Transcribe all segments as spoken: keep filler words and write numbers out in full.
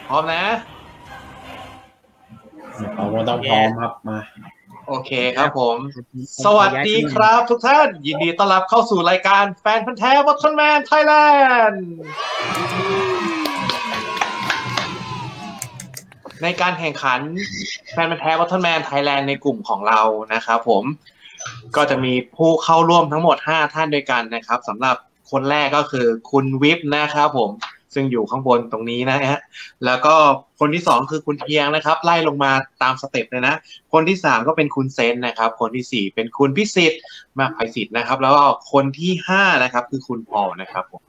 พร้อมนะเราก็ต้องพร้อมครับมาโอเคครับผมสวัสดีครับทุกท่านยินดีต้อนรับเข้าสู่รายการแฟนพันธุ์แท้วัตถุแมนไทยแลนด์ในการแข่งขันแฟนพันธุ์แท้วัตถุแมนไทยแลนด์ในกลุ่มของเรานะครับผมก็จะมีผู้เข้าร่วมทั้งหมดห้าท่านด้วยกันนะครับสำหรับคนแรกก็คือคุณวิปนะครับผมซึ่งอยู่ข้างบนตรงนี้นะฮะแล้วก็คนที่สองคือคุณเทียงนะครับไล่ลงมาตามสเต็ปเลยนะคนที่สามก็เป็นคุณเซนนะครับคนที่สี่เป็นคุณพิสิทธิ์มากไพศิษฐ์นะครับแล้วก็คนที่ห้านะครับคือคุณพอลนะครับผม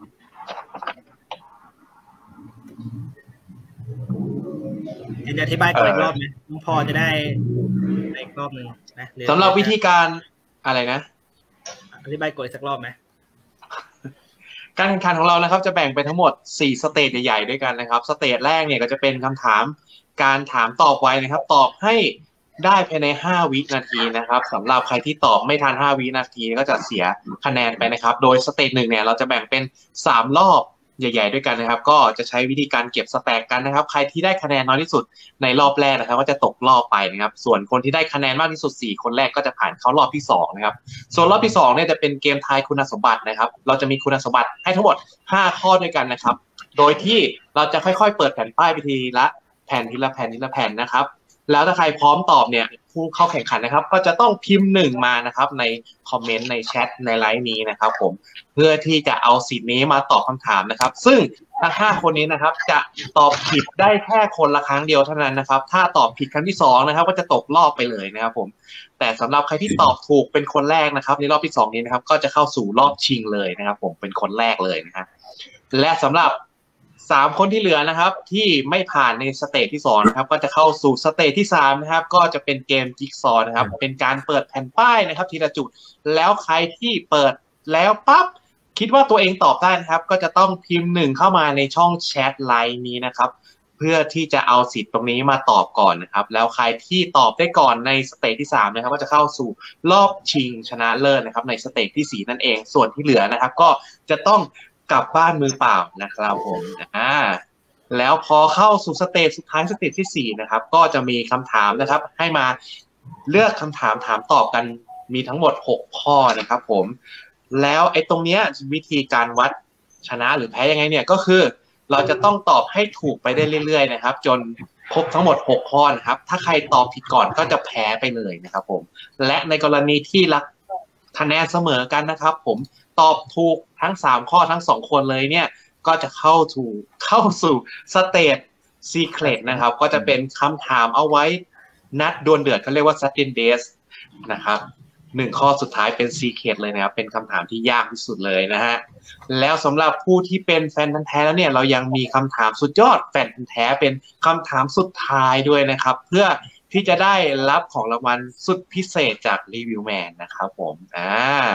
จะอธิบายก่อนอีกรอบไหมน้องพอจะได้อีกรอบนึงนะสำหรับวิธีการอะไรนะอธิบายกฎอีกสักรอบไหมการแข่งขันของเรานะครับจะแบ่งเป็นทั้งหมดสี่สเตจใหญ่ๆด้วยกันนะครับสเตจแรกเนี่ยก็จะเป็นคำถามการถามตอบไวนะครับตอบให้ได้ภายในห้าวินาทีนะครับสำหรับใครที่ตอบไม่ทันห้าวินาทีก็จะเสียคะแนนไปนะครับโดยสเตจหนึ่งเนี่ยเราจะแบ่งเป็นสามรอบใหญ่ๆด้วยกันนะครับก็จะใช้วิธีการเก็บสแต็กกันนะครับใครที่ได้คะแนนน้อยที่สุดในรอบแรกนะครับก็จะตกรอบไปนะครับส่วนคนที่ได้คะแนนมากที่สุดสี่คนแรกก็จะผ่านเข้ารอบที่สองนะครับส่วนรอบที่สองเนี่ยจะเป็นเกมทายคุณสมบัตินะครับเราจะมีคุณสมบัติให้ทั้งหมดห้าข้อด้วยกันนะครับโดยที่เราจะค่อยๆเปิดแผ่นป้ายไปทีละแผ่นทีละแผ่นทีละแผ่นนะครับแล้วถ้าใครพร้อมตอบเนี่ยผู้เข้าแข่งขันนะครับก็จะต้องพิมพ์หนึ่งมานะครับในคอมเมนต์ในแชทในไลน์นี้นะครับผมเพื่อที่จะเอาสิทธิ์นี้มาตอบคำถามนะครับซึ่งทั้งห้าคนนี้นะครับจะตอบผิดได้แค่คนละครั้งเดียวเท่านั้นนะครับถ้าตอบผิดครั้งที่สองนะครับก็จะตกรอบไปเลยนะครับผมแต่สำหรับใครที่ตอบถูกเป็นคนแรกนะครับในรอบที่สองนี้นะครับก็จะเข้าสู่รอบชิงเลยนะครับผมเป็นคนแรกเลยนะฮะและสำหรับสามคนที่เหลือนะครับที่ไม่ผ่านในสเตจที่สองนะครับก็จะเข้าสู่สเตจที่สามนะครับก็จะเป็นเกมจิ๊กซอว์นะครับเป็นการเปิดแผ่นป้ายนะครับทีละจุดแล้วใครที่เปิดแล้วปั๊บคิดว่าตัวเองตอบได้นะครับก็จะต้องพิมพ์หนึ่งเข้ามาในช่องแชทไลน์นี้นะครับเพื่อที่จะเอาสิทธิ์ตรงนี้มาตอบก่อนนะครับแล้วใครที่ตอบได้ก่อนในสเตจที่สามนะครับก็จะเข้าสู่รอบชิงชนะเลิศนะครับในสเตจที่สี่นั่นเองส่วนที่เหลือนะครับก็จะต้องกลับบ้านมือเปล่านะครับผมอ่าแล้วพอเข้าสู่สเตจสุดท้ายสเตจที่สี่นะครับก็จะมีคำถามนะครับให้มาเลือกคำถามถามตอบกันมีทั้งหมดหกข้อนะครับผมแล้วไอ้ตรงเนี้ยวิธีการวัดชนะหรือแพ้ยังไงเนี่ยก็คือเราจะต้องตอบให้ถูกไปได้เรื่อยๆนะครับจนครบทั้งหมดหกข้อนะครับถ้าใครตอบผิดก่อนก็จะแพ้ไปเลยนะครับผมและในกรณีที่ละคะแนนเสมอกันนะครับผมตอบถูกทั้งสามข้อทั้งสองคนเลยเนี่ยก็จะเข้าถูกเข้าสู่สเตจซีเครตนะครับก็จะเป็นคำถามเอาไว้นัดดวลเดือดเขาเรียกว่าซัดเดนเดสนะครับหนึ่งข้อสุดท้ายเป็นซีเครตเลยนะครับเป็นคำถามที่ยากที่สุดเลยนะฮะแล้วสำหรับผู้ที่เป็นแฟนพันธุ์แท้แล้วเนี่ยเรายังมีคำถามสุดยอดแฟนพันธุ์แท้เป็นคำถามสุดท้ายด้วยนะครับเพื่อที่จะได้รับของรางวัลสุดพิเศษจากรีวิวแมนนะครับผมอ่า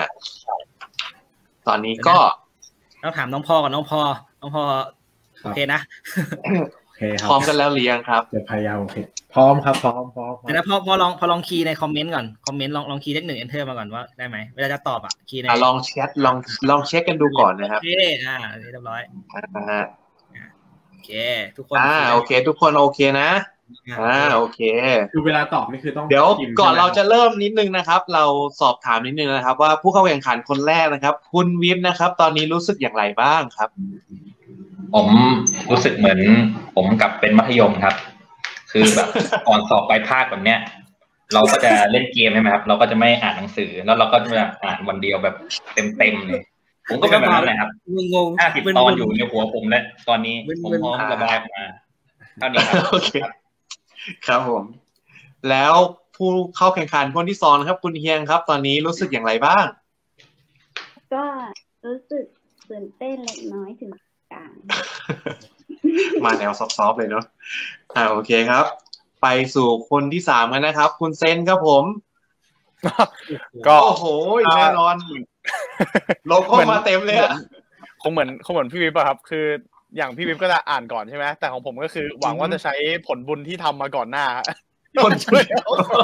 ตอนนี้ก็ต้องถามน้องพ่อก่อนน้องพ่อน้องพ่อโอเคนะโอเคครับพร้อมกันแล้วหรือยังครับจะพยายามโอเคพร้อมครับพร้อมพร้อมแต่นะพอพอลองพอลองคีย์ในคอมเมนต์ก่อนคอมเมนต์ลองลองคีย์เลขหนึ่ง enter มาก่อนว่าได้ไหมเวลาจะตอบอ่ะคีย์ในลองแชทลองลองเช็คกันดูก่อนนะครับโอเคอ่าเรียบร้อยอ่าโอเคทุกคนอ่าโอเคทุกคนโอเคนะอ่าโอเคคือเวลาตอบนี่คือต้องเดี๋ยวก่อนเราจะเริ่มนิดนึงนะครับเราสอบถามนิดนึงนะครับว่าผู้เข้าแข่งขันคนแรกนะครับคุณวิปนะครับตอนนี้รู้สึกอย่างไรบ้างครับผมรู้สึกเหมือนผมกลับเป็นมัธยมครับคือแบบก่อนสอบไปภาคแบบเนี้ยเราก็จะเล่นเกมใช่ไหมครับเราก็จะไม่อ่านหนังสือแล้วเราก็จะอ่านวันเดียวแบบเต็มๆเลยผมก็เป็นแบบนั้นแหละครับห้าสิบตอนอยู่ในหัวผมแล้วตอนนี้ผมพร้อมระบายออกมาเท่านี้ครับโอเคครับผมแล้วผู้เข้าแข่งขันคนที่สองนะครับคุณเฮียงครับตอนนี้รู้สึกอย่างไรบ้างก็รู้สึกตื่นเต้นเล็กน้อยถึงกลางมาแนวซอฟๆเลยเนาะอ่าโอเคครับไปสู่คนที่สามกันนะครับคุณเซนครับผมก็โอ้โหแน่นอนโลโก้มาเต็มเลยอะคงเหมือนคงเหมือนพี่วิปอะครับคืออย่างพี่วิปก็จะอ่านก่อนใช่ไหมแต่ของผมก็คือหวังว่าจะใช้ผลบุญที่ทำมาก่อนหน้าคนช่วย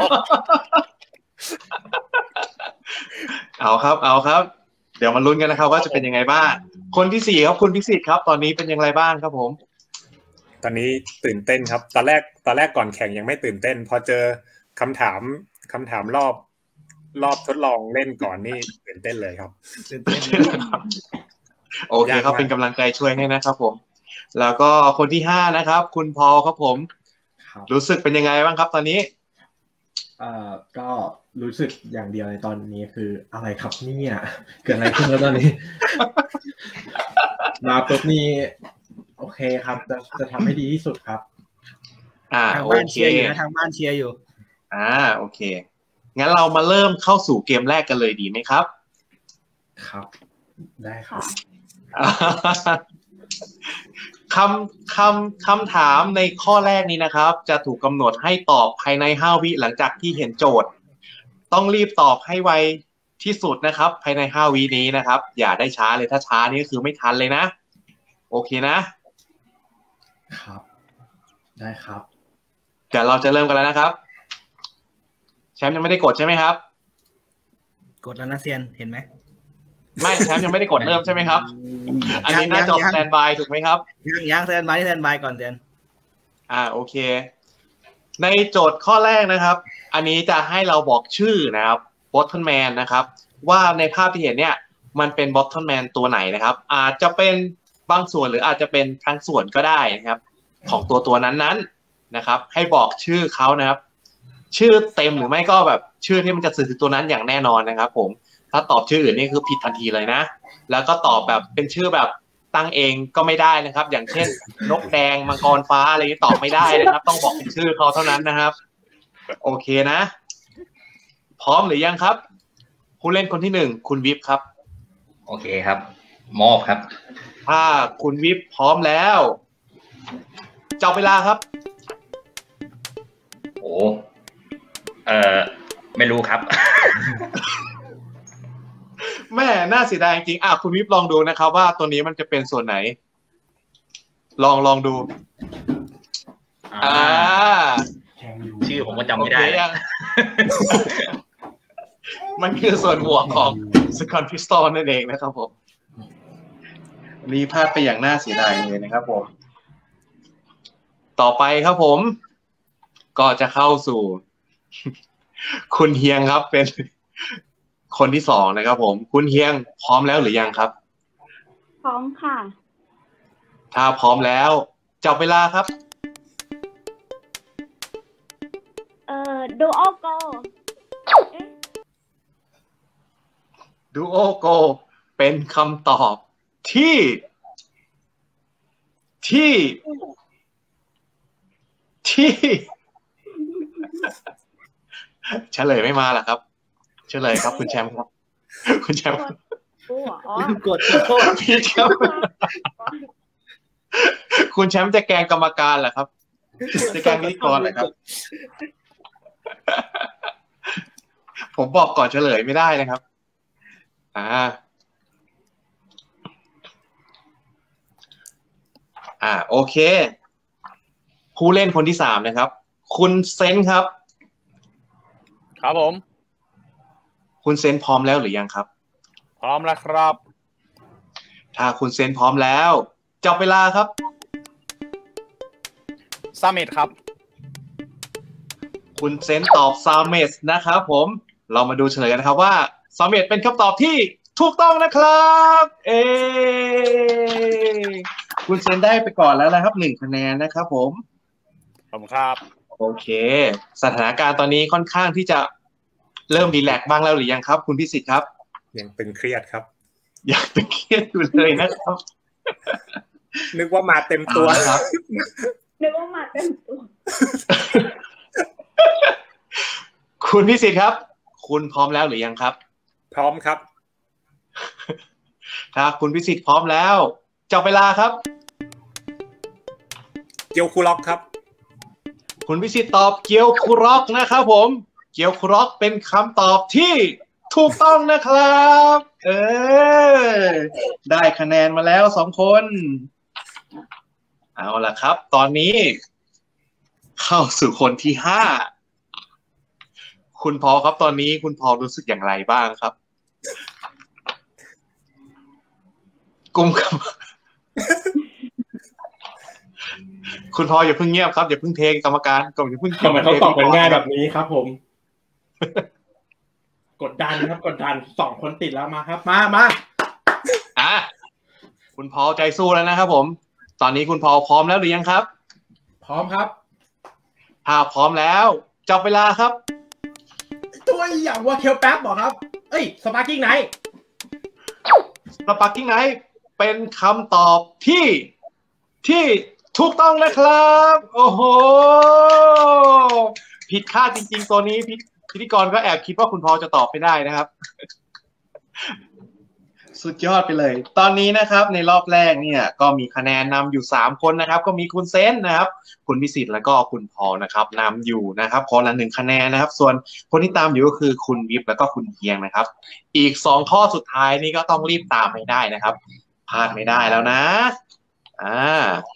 เอาครับเอาครับเดี๋ยวมาลุ้นกันนะครับว่าจะเป็นยังไงบ้างคนที่สี่ครับคุณพิสิทธิ์ครับตอนนี้เป็นอย่างไรบ้างครับผมตอนนี้ตื่นเต้นครับตอนแรกตอนแรกก่อนแข่งยังไม่ตื่นเต้นพอเจอคำถามคำถามรอบรอบทดลองเล่นก่อนนี่ตื่นเต้นเลยครับตื่นเต้นโอเคครับเป็นกำลังใจช่วยให้นะครับผมแล้วก็คนที่ห้านะครับคุณพอลครับผมรู้สึกเป็นยังไงบ้างครับตอนนี้เอ่อก็รู้สึกอย่างเดียวในตอนนี้คืออะไรครับเนี่ยเกิดอะไรขึ้นแล้วตอนนี้ มาปุ๊บนี่โอเคครับจะจะทำให้ดีที่สุดครับอ่าทางโอบ้านเคเชียร์อยู่นะทางบ้านเชียร์อยู่อ่าโอเคงั้นเรามาเริ่มเข้าสู่เกมแรกกันเลยดีไหมครับครับได้ครับคำคำคำถามในข้อแรกนี้นะครับจะถูกกำหนดให้ตอบภายในห้าวิหลังจากที่เห็นโจทย์ต้องรีบตอบให้ไวที่สุดนะครับภายในห้าวินี้นะครับอย่าได้ช้าเลยถ้าช้านี่ก็คือไม่ทันเลยนะโอเคนะครับได้ครับเดี๋ยวเราจะเริ่มกันแล้วนะครับแชมป์ยังไม่ได้กดใช่ไหมครับกดแล้วนะเซียนเห็นไหมไม่แชมป์ยังไม่ได้กดเริ่มใช่ไหมครับอันนี้หน้าจอสแตนด์บายถูกไหมครับยังยังสแตนด์บายที่สแตนด์บายก่อนเซียนอ่าโอเคในโจทย์ข้อแรกนะครับอันนี้จะให้เราบอกชื่อนะครับ Bottomman นะครับว่าในภาพที่เห็นเนี่ยมันเป็น Bottomman ตัวไหนนะครับอาจจะเป็นบางส่วนหรืออาจจะเป็นทั้งส่วนก็ได้นะครับของตัวตัวนั้นๆนะครับให้บอกชื่อเขานะครับชื่อเต็มหรือไม่ก็แบบชื่อที่มันจะสื่อถึงตัวนั้นอย่างแน่นอนนะครับผมถ้าตอบชื่ออื่นนี่คือผิดทันทีเลยนะแล้วก็ตอบแบบเป็นชื่อแบบตั้งเองก็ไม่ได้นะครับอย่างเช่นนกแดงมังกรฟ้าอะไรนี้ตอบไม่ได้นะครับต้องบอกเป็นชื่อเขาเท่านั้นนะครับโอเคนะพร้อมหรือยังครับผู้เล่นคนที่หนึ่งคุณวิปครับโอเคครับมอบครับถ้าคุณวิปพร้อมแล้วจับเวลาครับโอ้เออไม่รู้ครับแม่น่าเสียดายจริงๆอ่ะคุณวิปลองดูนะครับว่าตัวนี้มันจะเป็นส่วนไหนลองลองดูอ่าชื่อผมก็จำไม่ได้มันคือส่วนหัวของสกอตพิสตอลนั่นเองนะครับผมนี่พลาดไปอย่างน่าเสียดายเลยนะครับผมต่อไปครับผมก็จะเข้าสู่คุณเฮียงครับเป็นคนที่สองนะครับผมคุณเฮียงพร้อมแล้วหรือยังครับพร้อมค่ะถ้าพร้อมแล้วจับเวลาครับเอ่อดูโอโกดูโอโกเป็นคำตอบที่ที่ที่เฉลยไม่มาหรอครับเฉลยครับคุณแชมป์ครับคุณแชมป์กดโทษพี่แชมป์คุณแชมป์จะแกล้งกรรมการเหรอครับจะแกล้งพิธีกรเหรอครับผมบอกก่อนเฉลยไม่ได้นะครับอ่าอ่าโอเคผู้เล่นคนที่สามนะครับคุณเซนครับครับผมคุณเซนพร้อมแล้วหรือยังครับพร้อมแล้วครับถ้าคุณเซนพร้อมแล้วจับเวลาครับซาเมตครับคุณเซนตอบซาเมตนะครับผมเรามาดูเฉลยกันนะครับว่าซาเมตเป็นคำตอบที่ถูกต้องนะครับเอคุณเซนได้ไปก่อนแล้วนะครับหนึ่งคะแนนนะครับผมขอบคุณครับโอเคสถานการณ์ตอนนี้ค่อนข้างที่จะเริ่มรีแลกซ์บ้างแล้วหรือยังครับคุณพิสิทธิ์ครับยังตึงเครียดครับยังตึงเครียดอยู่เลยนะครับนึกว่ามาเต็มตัวครับนึกว่ามาเต็มตัวคุณพิสิทธิ์ครับคุณพร้อมแล้วหรือยังครับพร้อมครับถ้าคุณพิสิทธิ์พร้อมแล้วจับเวลาครับเกียวคุร็อกครับคุณพิสิทธิ์ตอบเกียวคุร็อกนะครับผมเกียวคุร็อกเป็นคำตอบที่ถูกต้องนะครับเออได้คะแนนมาแล้วสองคนเอาล่ะครับตอนนี้เข้าสู่คนที่ห้าคุณพอครับตอนนี้คุณพอรู้สึกอย่างไรบ้างครับกุมขคุณพออย่าเพิ่งเงียบครับอย่าเพิ่งเทกรรมการก่อนอย่าเพิ่งทำไมเขาตอบกันง่ายแบบนี้ครับผมกดดันครับกดดันสองคนติดแล้วมาครับมามาอ่ะคุณพอใจสู้แล้วนะครับผมตอนนี้คุณพอพร้อมแล้วหรือยังครับพร้อมครับถ้าพร้อมแล้วจับเวลาครับตัวอย่างว่าเคียวแป๊บบอกครับเอ้ยสปาร์กิ้งไนท์สปาร์กิ้งไนท์เป็นคำตอบที่ที่ถูกต้องนะครับโอ้โหผิดคาดจริงๆตัวนี้พิธีกรก็แอบคิดว่าคุณพอจะตอบไม่ได้นะครับสุดยอดไปเลยตอนนี้นะครับในรอบแรกเนี่ยก็มีคะแนนนำอยู่สามคนนะครับก็มีคุณเซนนะครับคุณพิสิทธิ์แล้วก็คุณพอนะครับนำอยู่นะครับคนละหนึ่งคะแนนนะครับส่วนคนที่ตามอยู่ก็คือคุณวิบแล้วก็คุณเพียงนะครับอีกสองข้อสุดท้ายนี่ก็ต้องรีบตามให้ได้นะครับพลาดไม่ได้แล้วนะอ่า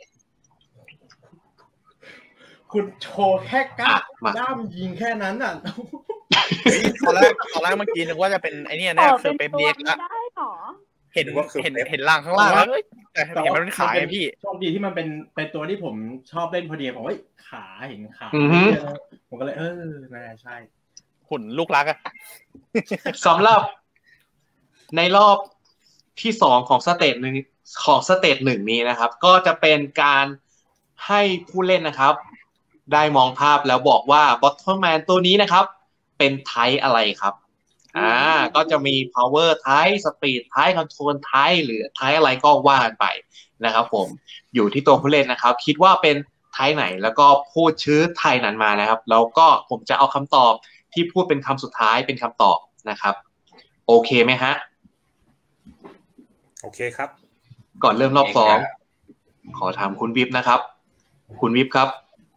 คุณโชว์แค่ก้าด้ามยิงแค่นั้นอ่ะตอนแรกตอนแรกเมื่อกี้นึกว่าจะเป็นไอ้นี่แน่คือเป็นเด็กละเห็นว่าเห็นเห็นล่างข้างล่างแล้วแต่เห็นมันเป็นขาพี่โชคดีที่มันเป็นเป็นตัวที่ผมชอบเล่นพอดีผมว่าขาเห็นขาผมก็เลยเออน่าใช่หุ่นลูกรักอะสำหรับในรอบที่สองของสเตจหนึ่งของสเตจหนึ่งนี้นะครับก็จะเป็นการให้ผู้เล่นนะครับได้มองภาพแล้วบอกว่าบอททอมแมนตัวนี้นะครับเป็นไทป์อะไรครับอ่าก็จะมี power type speed type control type หรือ type อะไรก็ว่ากันไปนะครับผมอยู่ที่ตัวผู้เล่นนะครับคิดว่าเป็นไทป์ไหนแล้วก็พูดชื่อไทป์นั้นมานะครับแล้วก็ผมจะเอาคำตอบที่พูดเป็นคำสุดท้ายเป็นคำตอบนะครับโอเคไหมฮะโอเคครับก่อนเริ่มรอบสองขอถามคุณวิบนะครับคุณวิบครับ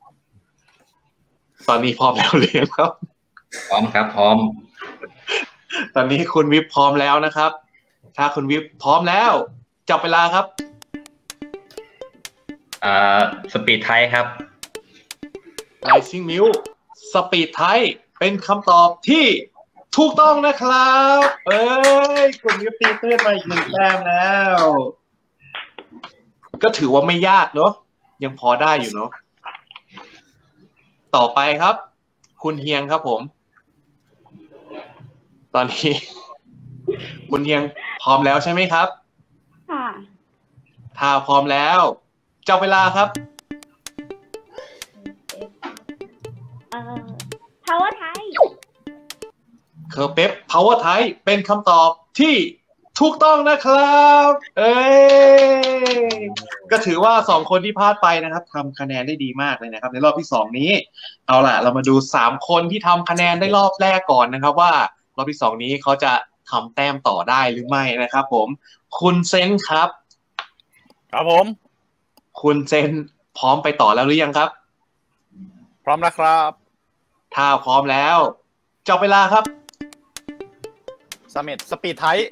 ตอนนี้พร้อมแล้วหรือยังครับพร้อมครับพร้อมตอนนี้คุณวิบพร้อมแล้วนะครับถ้าคุณวิบพร้อมแล้วจับเวลาครับอ่าสปีดไทยครับ Rising Milk สปีดไทยเป็นคำตอบที่ถูกต้องนะครับเอ้ยคุณวิบตีตื้นมาอีกหนึ่งแต้มแล้วก็ถือว่าไม่ยากเนอะยังพอได้อยู่เนอะต่อไปครับคุณเฮียงครับผมตอนนี้คุณเฮียงพร้อมแล้วใช่ไหมครับค่ะถ้าพร้อมแล้วจับเวลาครับเอ่อ power type เคอร์เปป power type เป็นคำตอบที่ถูกต้องนะครับเอ้ยก็ถือว่าสองคนที่พลาดไปนะครับทำคะแนนได้ดีมากเลยนะครับในรอบที่สองนี้เอาล่ะเรามาดูสามคนที่ทำคะแนนได้รอบแรกก่อนนะครับว่ารอบที่สองนี้เขาจะทำแต้มต่อได้หรือไม่นะครับผมคุณเซนครับครับผมคุณเซนพร้อมไปต่อแล้วหรือยังครับพร้อมแล้วครับถ้าพร้อมแล้วจับเวลาครับสมิธสปีดไทป์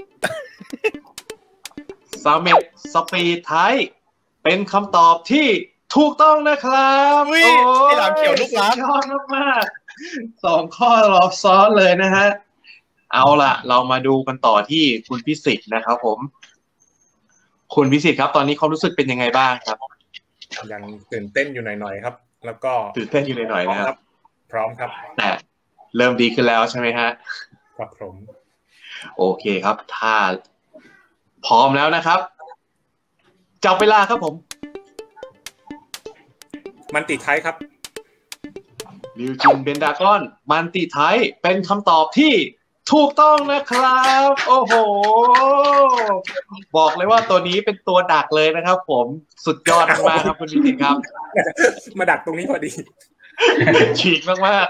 สมิธสปีดไทป์เป็นคำตอบที่ถูกต้องนะครับโอ้ยไอ้หลามเขียวลูกรักยอดมากๆสองข้อรอบซ้อนเลยนะฮะเอาล่ะเรามาดูกันต่อที่คุณพิสิทธิ์นะครับผมคุณพิสิทธิ์ครับตอนนี้ความรู้สึกเป็นยังไงบ้างครับยังตื่นเต้นอยู่หน่อยๆครับแล้วก็ตื่นเต้นอยู่หน่อยๆนะครับพร้อมครับแต่เริ่มดีขึ้นแล้วใช่ไหมฮะครับผมโอเคครับถ้าพร้อมแล้วนะครับจับเวลาครับผมมันติไทยครับลิวจินเบนดากอนมันติไทยเป็นคำตอบที่ถูกต้องนะครับโอ้โหบอกเลยว่าตัวนี้เป็นตัวดักเลยนะครับผมสุดยอดมากครับคุณพิสิทธิ์ครับมาดักตรงนี้พอดีฉีกมาก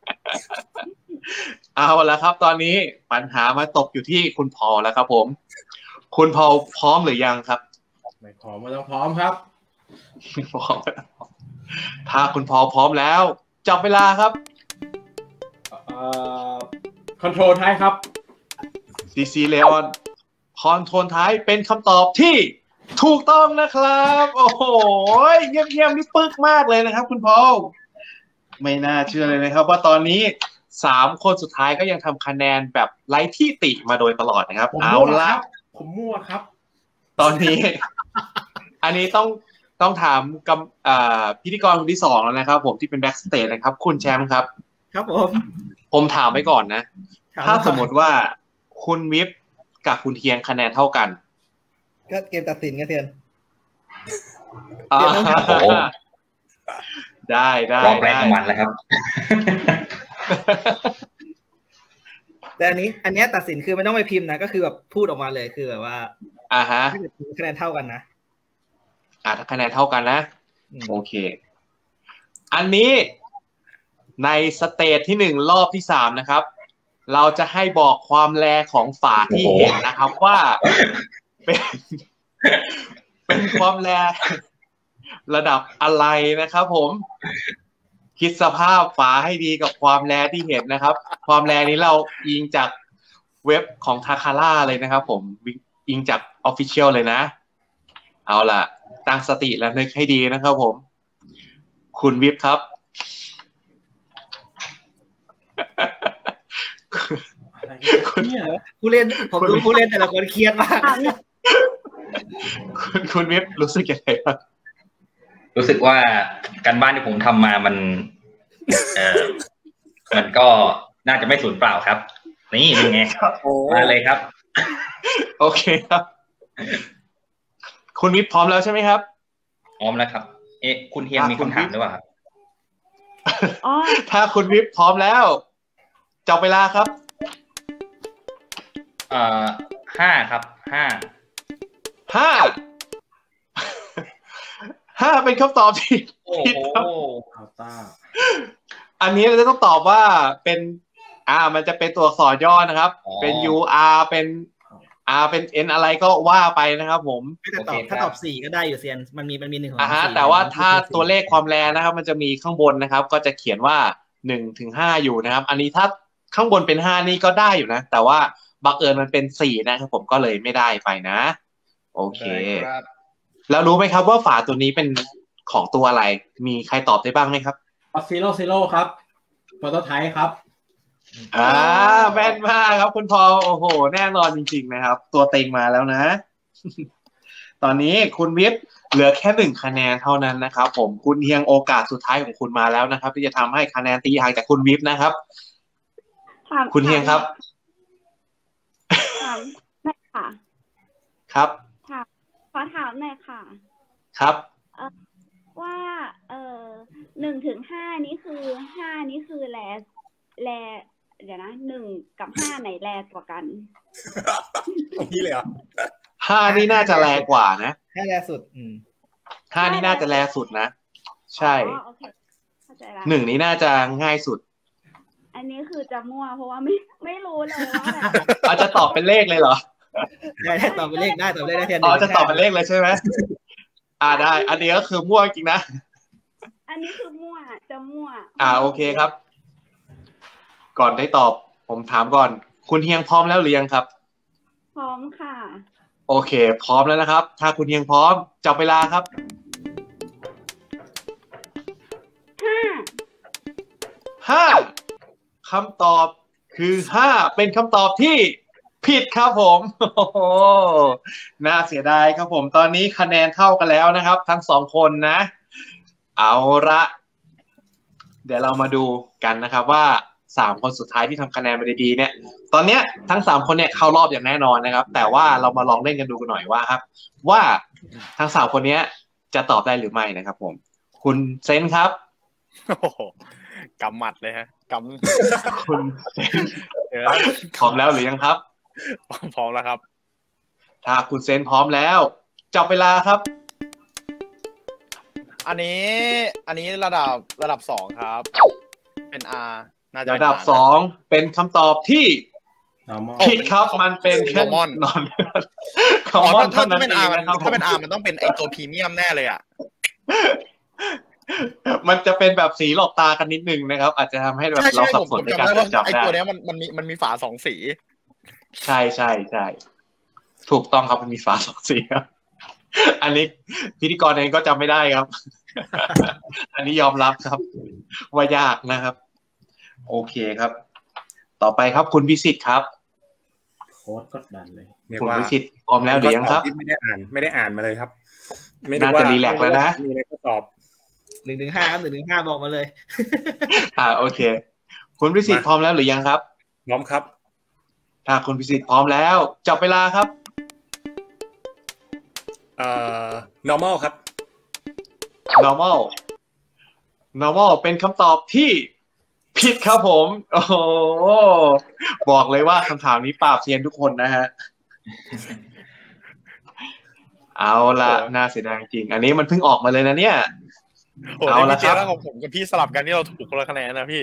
ๆเอาละครับตอนนี้ปัญหามาตกอยู่ที่คุณพอแล้วครับผมคุณพอพร้อมหรือยังครับไม่พร้อมไม่ต้องพร้อมครับพร้อมถ้าคุณพอพร้อมแล้วจับเวลาครับเอ่อคอนโทรลท้ายครับซีซีเลออนคอนโทรลท้ายเป็นคำตอบที่ถูกต้องนะครับโอ้โหเยี่ยมๆนี่ปึ๊กมากเลยนะครับคุณพอไม่น่าเชื่อเลยนะครับว่าตอนนี้สามคนสุดท้ายก็ยังทำคะแนนแบบไร้ที่ติมาโดยตลอดนะครับเอาละผมมั่วครับตอนนี้อันนี้ต้องต้องถามกับอ่าพิธีกรคนที่สองแล้วนะครับ ผมที่เป็นแบ็กสเตจนะครับ คุณแชมป์ครับครับผมผมถามไว้ก่อนนะ ถ้าสมมติว่าคุณวิปกับคุณเทียงคะแนนเท่ากันก็เกมตัดสินกันเทียนอ่าโอ้โหได้ได้รอบแรกได้ของมันแล้วครับแต่อันนี้ อันนี้ตัดสินคือไม่ต้องไปพิมพ์นะก็คือแบบพูดออกมาเลยคือแบบว่าอ่าฮะถ้าเกิดคะแนนเท่ากันนะอ่าถ้าคะแนนเท่ากันนะอืมโอเค อันนี้ในสเตจที่หนึ่งรอบที่สามนะครับ เราจะให้บอกความแลของฝาที่เห็นนะครับ ว่าเป็นเป็นความแลระดับอะไรนะครับผม คิดสภาพฝาให้ดีกับความแลที่เห็นนะครับ ความแลนี้เราอิงจากเว็บของทาคาร่าเลยนะครับ ผมอิงจาก Official เลยนะ เอาล่ะ ตั้งสติและนึกให้ดีนะครับผม คุณวิปครับเนี่ยผู้เล่นผมดูผู้เล่นแต่ละคนเครียดมากถามหน่อยคุณคุณวิปรู้สึกยังไงบ้างรู้สึกว่าการบ้านที่ผมทำมามัน เออมันก็น่าจะไม่สูญเปล่าครับ นี่เป็นไงมาเลยครับโอเคครับ คุณวิปพร้อมแล้วใช่ไหมครับพร้อมแล้วครับ เอ๊ะคุณเฮียนมีคำถามหรือเปล่าครับอ๋อถ้าคุณวิปพร้อมแล้วจับเวลาครับเอ่อห้าครับห้าห้า ห้าเป็นคำตอบที่โอ้ผิดโหครับอัลต้าอันนี้เราจะต้องตอบว่าเป็น อ่า มันจะเป็นตัวอักษรย่อนะครับ เป็น U R เป็น R เป็น N อะไรก็ว่าไปนะครับผมแต่ตอบถ้าตอบสี่ก็ได้อยู่เซียนมันมีมันมีหนึ่งของอ่าฮะสี่แต่ว่าถ้าตัวเลขความแรงนะครับ มันจะมีข้างบนนะครับ ก็จะเขียนว่าหนึ่งถึงห้าอยู่นะครับ อันนี้ถ้าข้างบนเป็นห้านี่ก็ได้อยู่นะ แต่ว่าบังเอิญมันเป็นสี่นะครับผมก็เลยไม่ได้ไปนะ โอเคครับแล้วรู้ไหมครับว่าฝาตัวนี้เป็นของตัวอะไร มีใครตอบได้บ้างไหมครับออสซิโลซิโลครับโปรโตไทป์ครับอ่าแม่นมากครับคุณพอลโอ้โห แน่นอนจริงๆนะครับ ตัวเต็งมาแล้วนะ ตอนนี้คุณวิทย์เหลือแค่หนึ่งคะแนนเท่านั้นนะครับ ผมคุณเฮียงโอกาสสุดท้ายของคุณมาแล้วนะครับ ที่จะทำให้คะแนนตีห่างจากคุณวิทย์นะครับถามคุณเฮียงครับถามหน่อยค่ะครับถามขอถามหน่อยค่ะครับว่าเออหนึ่งถึงห้านี่คือห้านี่คือแลแลเดี๋ยวนะหนึ่งกับห้าไหนแลกว่ากันตรงนี้เลยเหรอห้านี่น่าจะแรงกว่านะแค่แรกสุด อืมห้านี่น่าจะแรงสุดนะ ใช่อ๋อโอเคเข้าใจละหนึ่งนี้น่าจะง่ายสุดอันนี้คือจะมั่วเพราะว่าไม่ไม่รู้เลยว่าแบบอาจจะตอบเป็นเลขเลยเหรอได้ได้ตอบเป็นเลขได้ตอบเป็นเลขได้แทนอ๋อจะตอบเป็นเลขเลยใช่ไหม อ่าได้ อันนี้ก็คือมั่วจริงนะอันนี้คือมั่วจะมั่วอ่าโอเคครับ ก่อนได้ตอบ ผมถามก่อน คุณเฮียงพร้อมแล้วหรือยังครับพร้อมค่ะโอเค พร้อมแล้วนะครับ ถ้าคุณเฮียงพร้อมจับเวลาครับห้าห้าคำตอบคือห้าเป็นคำตอบที่ผิดครับผม โอ้โหน่าเสียดายครับผม ตอนนี้คะแนนเท่ากันแล้วนะครับ ทั้งสองคนนะ เอาละเดี๋ยวเรามาดูกันนะครับว่าสามคนสุดท้ายที่ทำคะแนนมาดีๆเนี่ย ตอนเนี้ยทั้งสามคนเนี่ยเข้ารอบอย่างแน่นอนนะครับ แต่ว่าเรามาลองเล่นกันดูกันหน่อยว่าครับ ว่าทั้งสามคนเนี้ยจะตอบได้หรือไม่นะครับผม คุณเซนครับโอ้โหกำหมัดเลยฮะกคุณเซนำเดี๋ยวพร้อมแล้วหรือยังครับพร้อมแล้วครับถ้าคุณเซนพร้อมแล้วจับเวลาครับอันนี้อันนี้ระดับระดับสองครับ เป็น R น่าจะระดับสองเป็นคำตอบที่ normal ผิดครับมันเป็นแค่ Common นอนคออ๋มอมอนถ้าเท่านั้นถ้าเป็นเอ R งมันนะครับถ้าเป็น R มันต้องเป็นไอตัวพรีเมียมแน่เลยอ่ะมันจะเป็นแบบสีหลอกตากันนิดนึงนะครับ อาจจะทำให้แบบใช่เราใช่สับผมสนผมในจำการได้ว่าจับไอได้ตัวเนี้ยมันมันมีมันมีฝาสองสีใช่ใช่ใช่ถูกต้องครับมันมีฝาสองสีครับ อันนี้พิธีกรเองก็จำไม่ได้ครับ อันนี้ยอมรับครับ ว่ายากนะครับ โอเคครับ ต่อไปครับคุณพิสิทธิ์ครับโค้ดกดดันเลยเรียกคุณว่าพิสิทธิ์พร้อมแล้วหรือยังครับที่ไม่ได้อ่านไม่ได้อ่านมาเลยครับไม่ได้น่าว่าจะรีแลกซ์แล้วนะมีอะไรก็ตอบหนึ่งถึงห้าครับหนึ่งถึงห้าบอกมาเลยอ่าโอเค คุณพิสิทธิ์พร้อมแล้วหรือยังครับพร้อมครับถ้าคุณพิสิทธิ์พร้อมแล้วจับเวลาครับเอ่อ normal ครับ normal normal เป็นคำตอบที่ผิดครับผม โอ้โหบอกเลยว่าคำถามนี้ปราบเซียนทุกคนนะฮะ เอาละน่าเสียดายจริงอันนี้มันเพิ่งออกมาเลยนะเนี่ยโอ้เอายละพี่คเจรับแล้วของผมกับพี่สลับกันนี่เราถูกคนละคะแนนนะพี่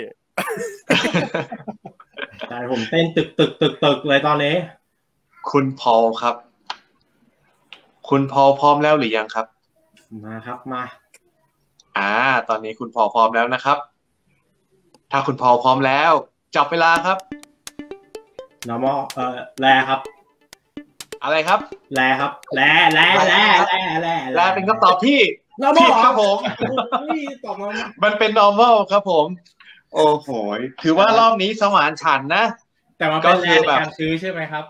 ใจผมเต้นตึกตึกตึกตึกเลยตอนนี้คุณพอลครับ คุณพอลพร้อมแล้วหรือยังครับมาครับมาอ่า ตอนนี้คุณพอลพร้อมแล้วนะครับ ถ้าคุณพอลพร้อมแล้วจับเวลาครับ normal เอ่อแลครับอะไรครับแลครับแลแลแลแลแลแลเป็นคำตอบที่ normal ผิดครับผมตอบมามันเป็น normal ครับผม โอ้โหถือว่ารอบนี้สมานฉันท์นะแต่มันเป็นแลในการซื้อใช่ไหมครับ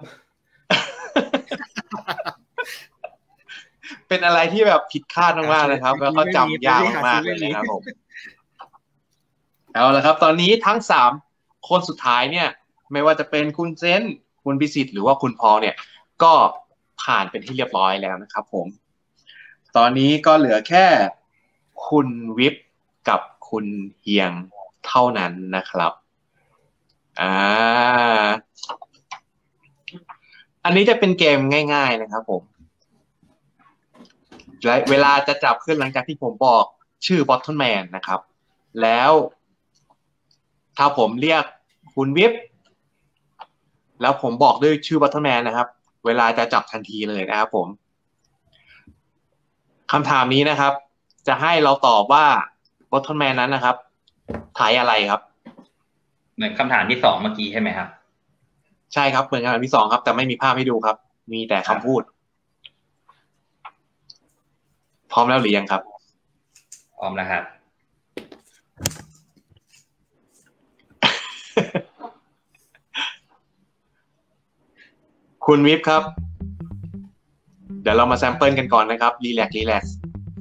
เป็นอะไรที่แบบผิดคาดมากๆนะครับ แล้วก็จำยากมากเลยนะครับผม เอาละครับ ตอนนี้ทั้งสามคนสุดท้ายเนี่ย ไม่ว่าจะเป็นคุณเซนคุณพิสิทธิ์หรือว่าคุณพอลเนี่ย ก็ผ่านเป็นที่เรียบร้อยแล้วนะครับผม ตอนนี้ก็เหลือแค่คุณวิปกับคุณเฮียงเท่านั้นนะครับอ่าอันนี้จะเป็นเกมง่ายๆนะครับผมและเวลาจะจับขึ้นหลังจากที่ผมบอกชื่อบอททอมแมนนะครับแล้วถ้าผมเรียกคุณวิปแล้วผมบอกด้วยชื่อบอททอมแมนนะครับเวลาจะจับทันทีเลยนะครับผมคำถามนี้นะครับจะให้เราตอบว่าบอททอมแมนนั้นนะครับถ่ายอะไรครับเหมือนคำถามที่สองเมื่อกี้ใช่ไหมครับใช่ครับเหมือนคำถามที่สองครับแต่ไม่มีภาพให้ดูครับมีแต่คำพูดพร้อมแล้วหรือยังครับพร้อมแล้วครับคุณวิปครับเดี๋ยวเรามาแซมเปิลกันก่อนนะครับรีแลกซ์รีแลกซ์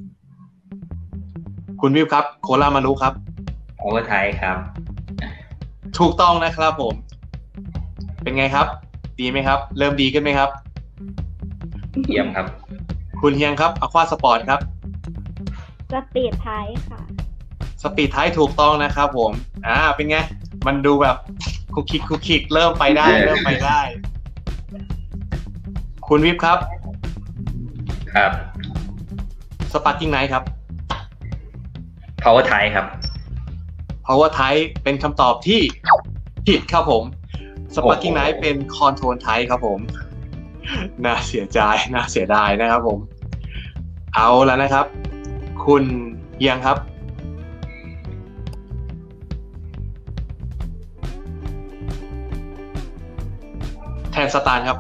คุณวิปครับโคลามารุครับโอเวอร์ไทป์ครับถูกต้องนะครับผมเป็นไงครับดีไหมครับเริ่มดีขึ้นไหมครับเยี่ยมครับคุณเฮียงครับอควาสปอร์ตครับสปีดไทป์ค่ะสปีดไทป์ถูกต้องนะครับผมอ่าเป็นไงมันดูแบบคุกคิกคุกคิกเริ่มไปได้เริ่มไปได้คุณวิปครับครับสปาร์กิ้งไนท์ครับ power type ครับ power type เป็นคำตอบที่ผิดครับผมสปาร์กิ้งไนท์เป็น control type ครับผมน่าเสียใจน่าเสียดายนะครับผมเอาแล้วนะครับคุณเฮียงครับแทนสตาร์ครับ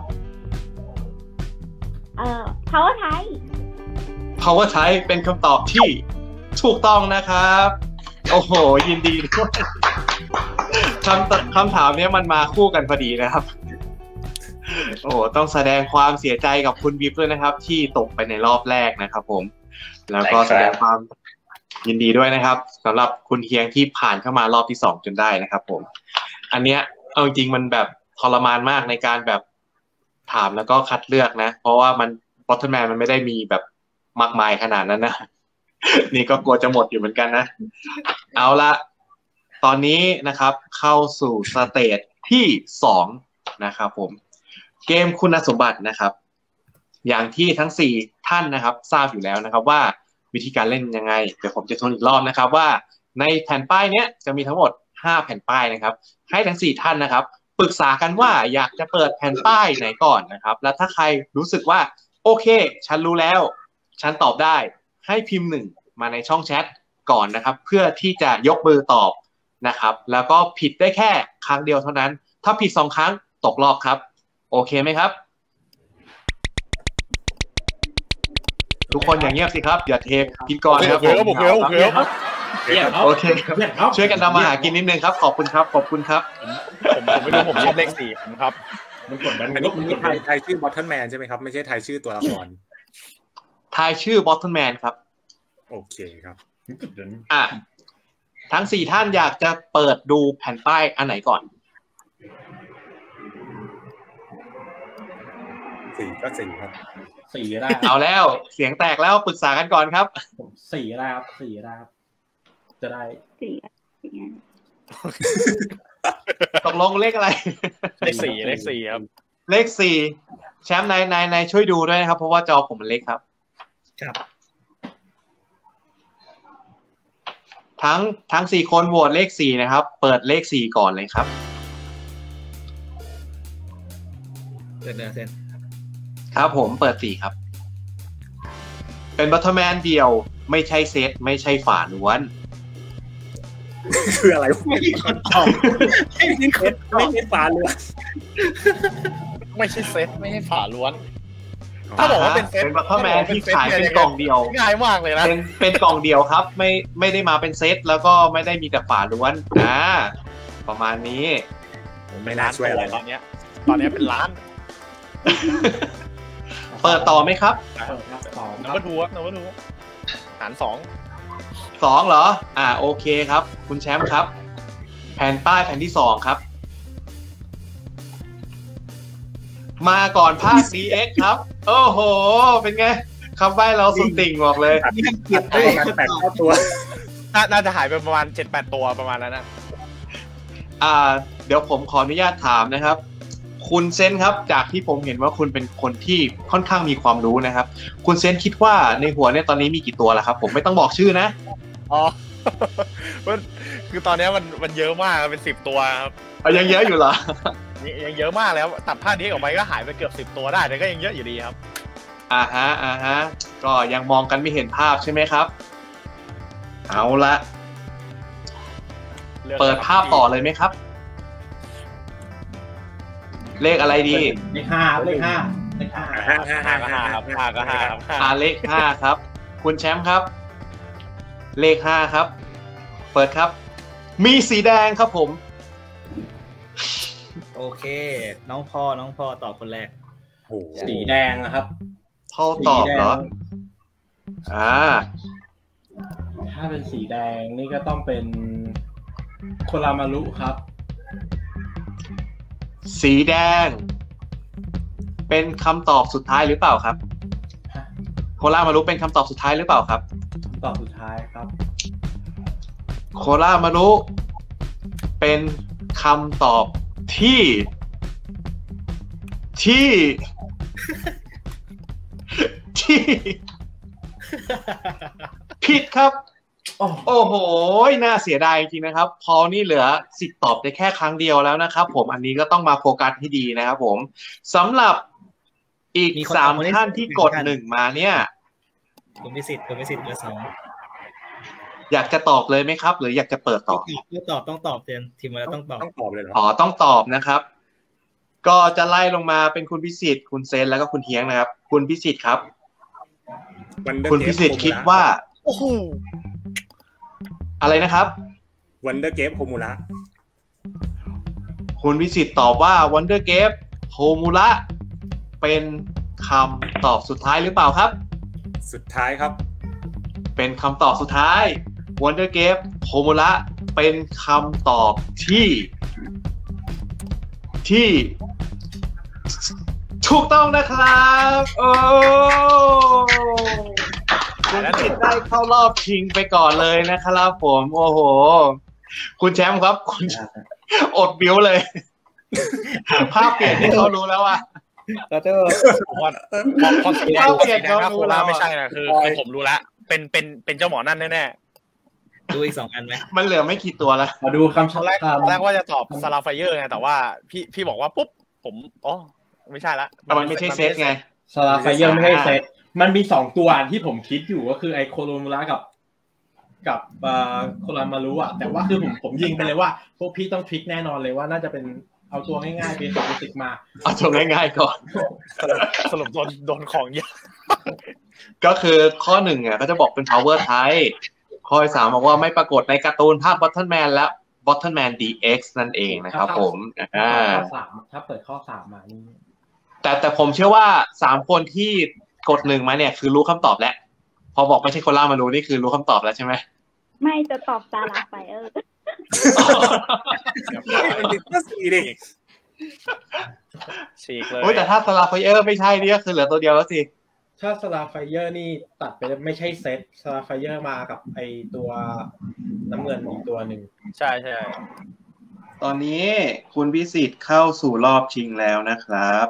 เอ่อ power type power type เป็นคำตอบที่ถูกต้องนะครับโอ้โหยินดีด้วยคำคำถามนี้มันมาคู่กันพอดีนะครับโอ้ต้องแสดงความเสียใจกับคุณวิปด้วยนะครับที่ตกไปในรอบแรกนะครับผมแล้วก็แสดงความยินดีด้วยนะครับสำหรับคุณเฮียงที่ผ่านเข้ามารอบที่สองจนได้นะครับผมอันเนี้ยเอาจริงมันแบบทรมานมากในการแบบถามแล้วก็คัดเลือกนะเพราะว่ามันบอททอมแมนมันไม่ได้มีแบบมากมายขนาดนั้นนะนี่ก็กลัวจะหมดอยู่เหมือนกันนะเอาละตอนนี้นะครับเข้าสู่สเตจที่สองนะครับผมเกมคุณสมบัตินะครับอย่างที่ทั้งสี่ท่านนะครับทราบอยู่แล้วนะครับว่าวิธีการเล่นยังไงเดี๋ยวผมจะทวนอีกรอบนะครับว่าในแผ่นป้ายเนี้ยจะมีทั้งหมดห้าแผ่นป้ายนะครับให้ทั้งสี่ท่านนะครับปรึกษากันว่าอยากจะเปิดแผ่นป้ายไหนก่อนนะครับแล้วถ้าใครรู้สึกว่าโอเคฉันรู้แล้วฉันตอบได้ให้พิมพ์หนึ่งมาในช่องแชทก่อนนะครับเพื่อที่จะยกมือตอบนะครับแล้วก็ผิดได้แค่ครั้งเดียวเท่านั้นถ้าผิดสองครั้งตกรอบครับโอเคไหมครับทุกคนอย่างเงียบสิครับอย่าเทพิธีกรนะครับผมโอเคโอเคครับช่วยกันทำมาหากินนิดนึงครับขอบคุณครับขอบคุณครับผมผมไม่รู้ผมชอบเลขสี่ผมครับมันกดมันมันไทยไทยชื่อบอททอมแมนใช่ไหมครับไม่ใช่ไทยชื่อตัวละครทายชื่อบอทเทิลแมนครับโอเคครับอ่ะทั้งสี่ท่านอยากจะเปิดดูแผ่นป้ายอันไหนก่อนสี่ก็สี่ครับสี่ได้เอาแล้วเสียงแตกแล้วปรึกษากันก่อนครับสี่ได้ครับสี่ได้ครับจะได้สี่ตกลงเลขอะไรเลขสี่เลขสี่ครับเลขสี่แชมป์นายนายนายช่วยดูด้วยนะครับเพราะว่าจอผมมันเล็กครับครับทั้งทั้งสี่คนโหวตเลขสี่นะครับเปิดเลขสี่ก่อนเลยครับเซ็นเซ็นครับผมเปิดสี่ครับเป็นบัตเทอร์แมนเดียวไม่ใช่เซตไม่ใช่ฝาล้วนคืออะไรไม่มีคนตอบไม่มีคนไม่ใช่ฝาล้วนไม่ใช่เซตไม่ใช่ฝาล้วนถ้าบอกว่าเป็นเซตเป็นบัตเทอร์แมนที่ขายเป็นกล่องเดียวง่ายมากเลยนะเป็นเป็นกล่องเดียวครับไม่ไม่ได้มาเป็นเซตแล้วก็ไม่ได้มีแต่ฝาล้วนอ่าประมาณนี้ไม่น่าช่วยอะไรตอนนี้ตอนนี้เป็นล้านเปิดต่อไหมครับต่อนับดูนับดูหารสองสองเหรออ่าโอเคครับคุณแชมป์ครับแผ่นป้ายแผ่นที่สองครับมาก่อนภาค ดี เอ็กซ์ ครับโอ้โหเป็นไงคำใบ้เราสุดติ่งบอกเลยยิ่งเก็บได้แปลกเข้าตัวน่าจะหายไปประมาณ เจ็ดแปด ตัวประมาณนั้นนะอ่าเดี๋ยวผมขออนุญาตถามนะครับคุณเซนครับจากที่ผมเห็นว่าคุณเป็นคนที่ค่อนข้างมีความรู้นะครับคุณเซนคิดว่าในหัวเนี่ยตอนนี้มีกี่ตัวแล้วครับผมไม่ต้องบอกชื่อนะอ๋อคือตอนนี้มันมันเยอะมากเป็นสิบตัวครับยังเยอะอยู่เหรอยังเยอะมากแล้วตัดภาพนี้ออกไปก็หายไปเกือบสิบตัวได้แต่ก็ยังเยอะอยู่ดีครับอ่าฮะอ่าฮะก็ยังมองกันไม่เห็นภาพใช่ไหมครับเอาละเปิดภาพต่อเลยไหมครับเลขอะไรดีเลขห้าเลขห้าเลขห้าห้าห้าห้าห้าครับห้าก็ห้าครับอ่าเลขห้าครับคุณแชมป์ครับเลขห้าครับเปิดครับมีสีแดงครับผมโอเคน้องพ่อน้องพ่อตอบคนแรกโอ้สีแดงนะครับพ่อตอบเหรออ่าถ้าเป็นสีแดงนี่ก็ต้องเป็นโครามารุครับสีแดงเป็นคำตอบสุดท้ายหรือเปล่าครับโครามารุเป็นคำตอบสุดท้ายหรือเปล่าครับคำตอบสุดท้ายครับโครามารุเป็นคำตอบที่ที่ที่ผิดครับโอ้โหน่าเสียดายจริงๆนะครับพอนี่เหลือสิทธิ์ตอบได้แค่ครั้งเดียวแล้วนะครับผมอันนี้ก็ต้องมาโฟกัสให้ดีนะครับผมสำหรับอีกสามท่านที่กดหนึ่งมาเนี่ยผมมีสิทธิ์ผมมีสิทธิ์เหลือสองอยากจะตอบเลยไหมครับหรืออยากจะเปิดตอบต้องตอบต้องตอบเต็มทีมเราต้องตอบต้องตอบเลยเหรออ๋อต้องตอบนะครับก็จะไล่ลงมาเป็นคุณพิสิทธิ์คุณเซนแล้วก็คุณเฮียงนะครับคุณพิสิทธิ์ครับคุณพิสิทธิ์คิดว่าโอ้โหอะไรนะครับ Wonder Gate Homura คุณพิสิทธิ์ตอบว่า Wonder Gate Homura เป็นคำตอบสุดท้ายหรือเปล่าครับสุดท้ายครับเป็นคำตอบสุดท้าย Wonder Gate Homura เป็นคำตอบที่ที่ถูกต้องนะครับโอ้คุณพิสิทธิ์ได้เข้ารอบชิงไปก่อนเลยนะครับผมโอ้โหคุณแชมป์ครับคุณอดบิ้วเลยภาพเปลี่ยนที่เขารู้แล้วอ่ะแล้วก็พอพอสีแดงเปลี่ยนเขารู้แล้วไม่ใช่นะคือคือผมรู้แล้วเป็นเป็นเป็นเจ้าหมอนั่นแน่ๆดูอีกสองอันไหมมันเหลือไม่กี่ตัวแล้วมาดูคำแรกแรกว่าจะตอบซาลาไฟเยอร์ไงแต่ว่าพี่พี่บอกว่าปุ๊บผมอ๋อไม่ใช่ละมันไม่ใช่เซตไงซาลาไฟเยอร์ไม่ใช่เซตมันมีสองตัวที่ผมคิดอยู่ก็คือไอโคโรมูระกับกับโครามารุอะแต่ว่าคือผมผมยิงไปเลยว่าพวกพี่ต้องทริคแน่นอนเลยว่าน่าจะเป็นเอาตัวง่ายๆเป็นฟิสิกมาเอาตัวง่ายๆก่อนสรุปโดนโดนของเยอะก็คือข้อหนึ่งอ่ะก็จะบอกเป็น power type ข้อสามบอกว่าไม่ปรากฏในการ์ตูนภาค Bottomman และ Bottomman ดี เอ็กซ์ นั่นเองนะครับผมอ่าข้อสามถ้าเปิดข้อสามมานี่แต่แต่ผมเชื่อว่าสามคนที่กดหนึ่งมาเนี่ยคือรู้คำตอบแล้วพอบอกไม่ใช่โคล่ามารู้นี่คือรู้คำตอบแล้วใช่ไหมไม่จะตอบซาลาไฟเออร์สีดิฉีกเลยโอ้ยแต่ถ้าซาลาไฟเออร์ไม่ใช่นี่ก็คือเหลือตัวเดียวแล้วสิถ้าซาลาไฟเออร์นี่ตัดไปไม่ใช่เซตซาลาไฟเออร์มากับไอตัวน้ำเงินอีกตัวหนึ่งใช่ใช่ตอนนี้คุณพิสิทธิ์เข้าสู่รอบชิงแล้วนะครับ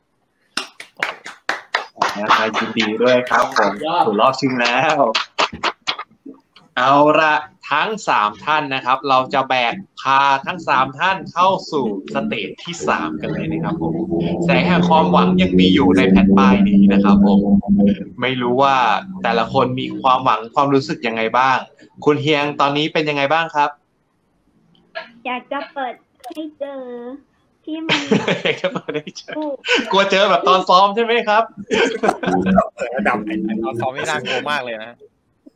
นะครับยินดีด้วยครับผมสู่รอบชิงแล้วเอาละทั้งสามท่านนะครับเราจะแบกพาทั้งสามท่านเข้าสู่สเตจที่สามกันเลยนะครับผมแสงแห่งความหวังยังมีอยู่ในแผ่นป้ายนี้นะครับผมไม่รู้ว่าแต่ละคนมีความหวังความรู้สึกยังไงบ้างคุณเฮียงตอนนี้เป็นยังไงบ้างครับอยากจะเปิดให้เจอที่มันอยากจะเปิดให้เจอกลัวเจอแบบตอนซ้อมใช่ไหมครับเปิดระดับไอ้ตอนซ้อมนี่น่ากลัวมากเลยนะ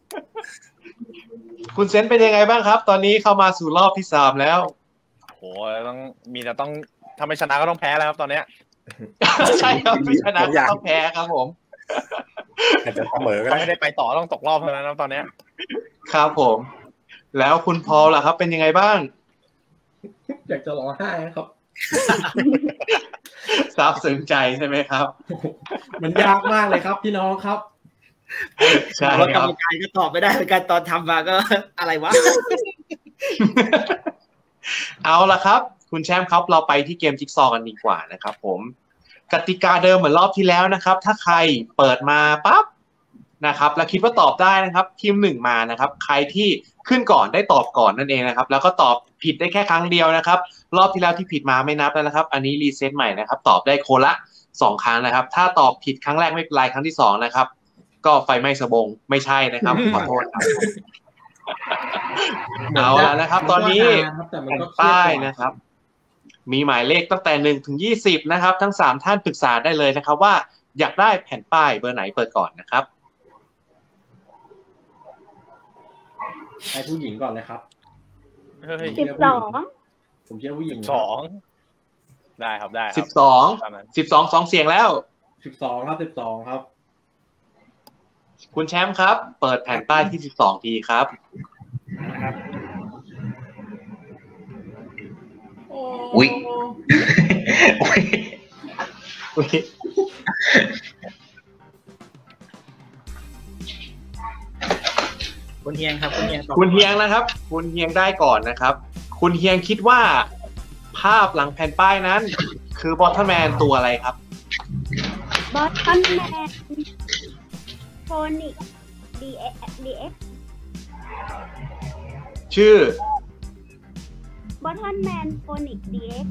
คุณเซนเป็นยังไงบ้างครับตอนนี้เข้ามาสู่รอบที่สามแล้วโหต้องมีแต่ต้องถ้าไม่ชนะก็ต้องแพ้แล้วครับตอนเนี้ยใช่ครับไม่ชนะก็ต้องแพ้ครับผมอาจจะเสมอก็ไม่ได้ไปต่อต้องตกรอบเท่านั้นตอนเนี้ยครับผมแล้วคุณพอลล่ะครับเป็นยังไงบ้างอยากจะร้องไห้ครับซาบซึ้งใจใช่ไหมครับมันยากมากเลยครับพี่น้องครับใช่ครับกรรมการก็ตอบไม่ได้เหมือนกันตอนทำมาก็อะไรวะเอาละครับคุณแชมป์ครับเราไปที่เกมจิ๊กซอว์กันดีกว่านะครับผมกติกาเดิมเหมือนรอบที่แล้วนะครับถ้าใครเปิดมาปั๊บนะครับแล้วคิดว่าตอบได้นะครับทีมหนึ่งมานะครับใครที่ขึ้นก่อนได้ตอบก่อนนั่นเองนะครับแล้วก็ตอบผิดได้แค่ครั้งเดียวนะครับรอบที่แล้วที่ผิดมาไม่นับแล้วนะครับอันนี้รีเซ็ตใหม่นะครับตอบได้คนละสองครั้งนะครับถ้าตอบผิดครั้งแรกไม่เป็นไรครั้งที่สองนะครับก็ไฟไหม้สบงไม่ใช่นะครับขอโทษครับเอาละนะครับตอนนี้แผ่นป้ายนะครับมีหมายเลขตั้งแต่หนึ่งถึงยี่สิบนะครับทั้งสามท่านปรึกษาได้เลยนะครับว่าอยากได้แผ่นป้ายเบอร์ไหนเปิดก่อนนะครับให้ผู้หญิงก่อนเลยครับสิบสองผมเชื่อผู้หญิงสองได้ครับได้สิบสองสิบสองสองเสียงแล้วสิบสองครับสิบสองครับคุณแชมป์ครับเปิดแผ่นป้ายที่สิบสองทีครับอุ๊ยอุ๊ยคุณเฮียงครับคุณเฮียงคุณเฮียงนะครับคุณเฮียงได้ก่อนนะครับคุณเฮียงคิดว่าภาพหลังแผ่นป้ายนั้นคือบอทเทิลแมนตัวอะไรครับบอทเทิลแมนโฟนิกดีเอ็กดีเอ็กชื่อบอทเทิลแมนโฟนิกดีเอ็ก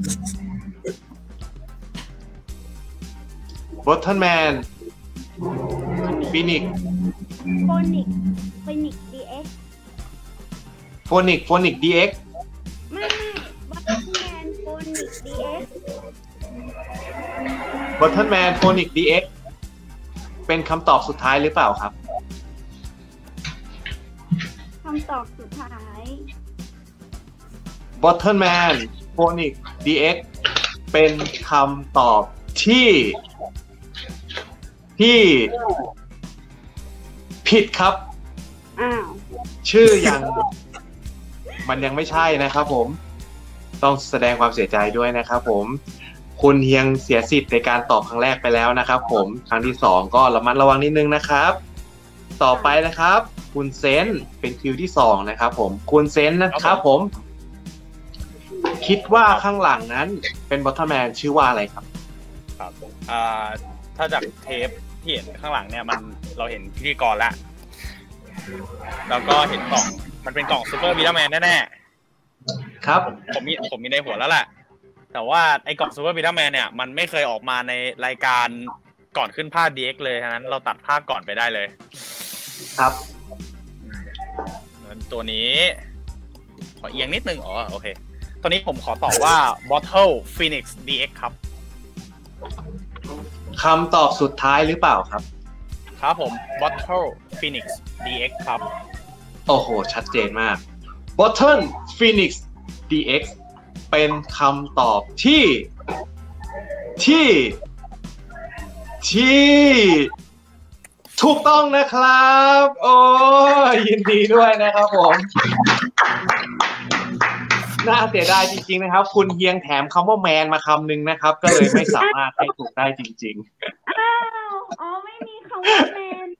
บอทเทิลแมนฟินิกโฟนิกฟินิกดีเอ็กโฟนิกโฟนิกดีเอ็กไม่ไม่บอทเทิลแมนโฟนิกดีเอ็กบอทเทิลแมนโฟนิกดีเอ็กเป็นคำตอบสุดท้ายหรือเปล่าครับคำตอบสุดท้าย Bottleman Phonic ดี เอ็กซ์ เป็นคำตอบที่ที่ผิดครับอ้าวชื่อยังมันยังไม่ใช่นะครับผมต้องแสดงความเสียใจด้วยนะครับผมคุณเฮียงเสียสิทธิ์ในการตอบครั้งแรกไปแล้วนะครับผมครั้งที่สองก็ระมัดระวังนิดนึงนะครับต่อไปนะครับคุณเซนเป็นคิวที่สองนะครับผมคุณเซนนะครับผมคิดว่าข้างหลังนั้นเป็นบอทเทิลแมนชื่อว่าอะไรครับครับอ่าถ้าจากเทปที่เห็นข้างหลังเนี่ยมันเราเห็นพิธีกรแล้วแล้วก็เห็นกล่องมันเป็นกล่องซูเปอร์บีทาแมนแน่ๆครับผมมีผมมีในหัวแล้วแหละแต่ว่าไอ้กล่องซูเปอร์บีทาแมนเนี่ยมันไม่เคยออกมาในรายการก่อนขึ้นภาค ดี เอ็กซ์ เลยฉะนั้นเราตัดภาคก่อนไปได้เลยครับตัวนี้ขอเอียงนิดนึงอ๋อโอเคตัวนี้ผมขอตอบว่า Bottle Phoenix ดี เอ็กซ์ ครับคำตอบสุดท้ายหรือเปล่าครับครับผม Bottle Phoenix ดี เอ็กซ์ ครับโอ้โหชัดเจนมาก Bottle Phoenix ดี เอ็กซ์ เป็นคำตอบที่ที่ที่ถูกต้องนะครับโอ้ยินดีด้วยนะครับผมน่าเสียดายจริงๆนะครับคุณเฮียงแถมคำว่าแมนมาคำหนึ่งนะครับก็เลยไม่สามารถให้ถูกได้จริงๆอ้าวอ๋อไม่มีคำว่าแมน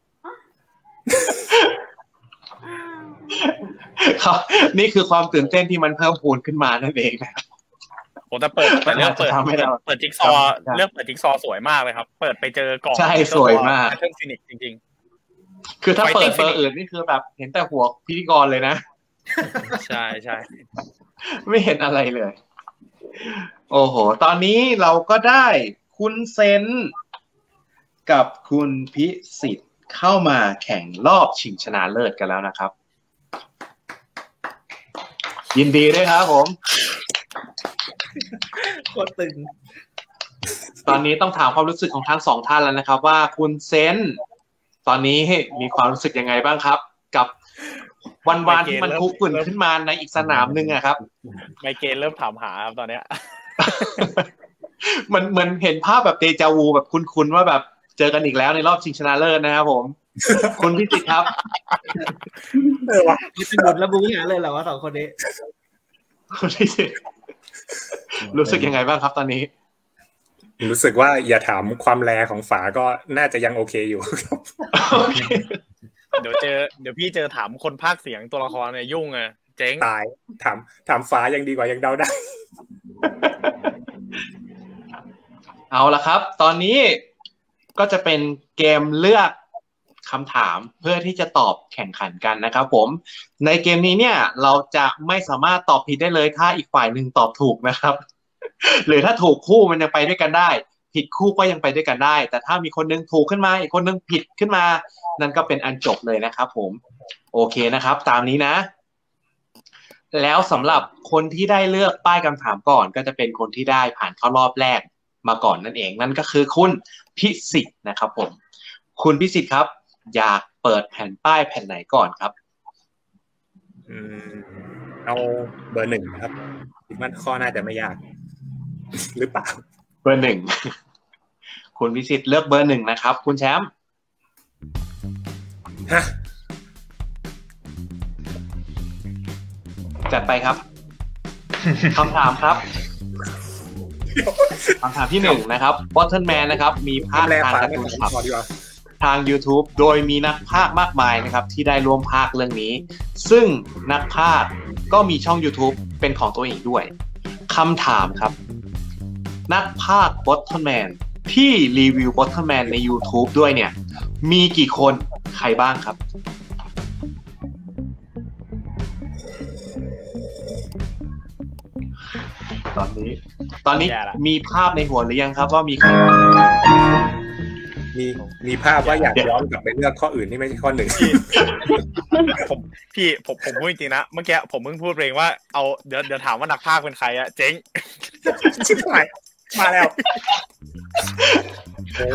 ครับนี่คือความตื่นเต้นที่มันเพิ่มพูนขึ้นมานั่นเองนะครับโอ้แต่เปิดแต่เลือกเปิดเปิดจิ๊กซอเลือกเปิดจิ๊กซอสวยมากเลยครับเปิดไปเจอกล่องใช่สวยมากเรื่องฟินิกจริงๆคือถ้าเปิดเบอร์อื่นนี่คือแบบเห็นแต่หัวพิธีกรเลยนะใช่ใช่ไม่เห็นอะไรเลยโอ้โหตอนนี้เราก็ได้คุณเซนกับคุณพิสิทธิ์เข้ามาแข่งรอบชิงชนะเลิศกันแล้วนะครับยินดีด้วยครับผมโคตรตึงตอนนี้ต้องถามความรู้สึกของทั้งสองท่านแล้วนะครับว่าคุณเซนตอนนี้มีความรู้สึกยังไงบ้างครับกับวันวานที่มันคุกฝุ่นขึ้นมาในอีกสนามหนึ่งอะครับไมเกณฑ์เริ่มถามหาครับตอนเนี้ยมันเหมือนเห็นภาพแบบเดจาวูแบบคุ้นๆว่าแบบเจอกันอีกแล้วในรอบชิงชนะเลิศนะครับผมคุณพิสิทธิ์ครับเออวะนี่เป็นบทระบุอย่างเลยเหรอวะสองคนนี้คุณพิสิทธิ์รู้สึกยังไงบ้างครับตอนนี้รู้สึกว่าอย่าถามความแรงของฝาก็น่าจะยังโอเคอยู่ครับเดี๋ยวเจอเดี๋ยวพี่เจอถามคนพากย์เสียงตัวละครเนี่ยยุ่งไงเจ๊งตายถามถามฝายังดีกว่ายังเดาได้เอาละครับตอนนี้ก็จะเป็นเกมเลือกคำถามเพื่อที่จะตอบแข่งขันกันนะครับผมในเกมนี้เนี่ยเราจะไม่สามารถตอบผิดได้เลยถ้าอีกฝ่ายหนึ่งตอบถูกนะครับหรือถ้าถูกคู่มันยังไปด้วยกันได้ผิดคู่ก็ยังไปด้วยกันได้แต่ถ้ามีคนนึงถูกขึ้นมาอีกคนนึงผิดขึ้นมานั่นก็เป็นอันจบเลยนะครับผมโอเคนะครับตามนี้นะแล้วสำหรับคนที่ได้เลือกป้ายคำถามก่อนก็จะเป็นคนที่ได้ผ่านเข้ารอบแรกมาก่อนนั่นเองนั่นก็คือคุณพิสิทธิ์นะครับผมคุณพิสิทธิ์ครับอยากเปิดแผ่นป้ายแผ่นไหนก่อนครับอืมเอาเบอร์หนึ่งครับคิดว่าข้อน่าจะไม่ยากหรือเปล่าเบอร์หนึ่งคุณพิสิทธิ์เลือกเบอร์หนึ่งนะครับคุณแชมป์ฮะจัดไปครับคำถามครับคำถามที่หนึ่งนะครับ Bottomman นะครับมีภาคทางการ์ตูนครับทาง YouTube โดยมีนักพากย์มากมายนะครับที่ได้ร่วมพากย์เรื่องนี้ซึ่งนักพากย์ก็มีช่อง YouTube เป็นของตัวเองด้วยคำถามครับนักพากย์ Bottomman ที่รีวิว Bottomman ใน YouTube ด้วยเนี่ยมีกี่คนใครบ้างครับตอนนี้ตอนนี้มีภาพในหัวหรือยังครับว่ามีใครมีมีภาพว่าอยากย้อนกลับไปเลือกข้ออื่นที่ไม่ใช่ข้อหนึ่งผมพี่ผมผมพูดจริงๆนะเมื่อกี้ผมเพิ่งพูดเองว่าเอาเดี๋ยวเดี๋ยวถามว่านักพากย์เป็นใครอะเจ๊งชิบหายมาแล้วโอ้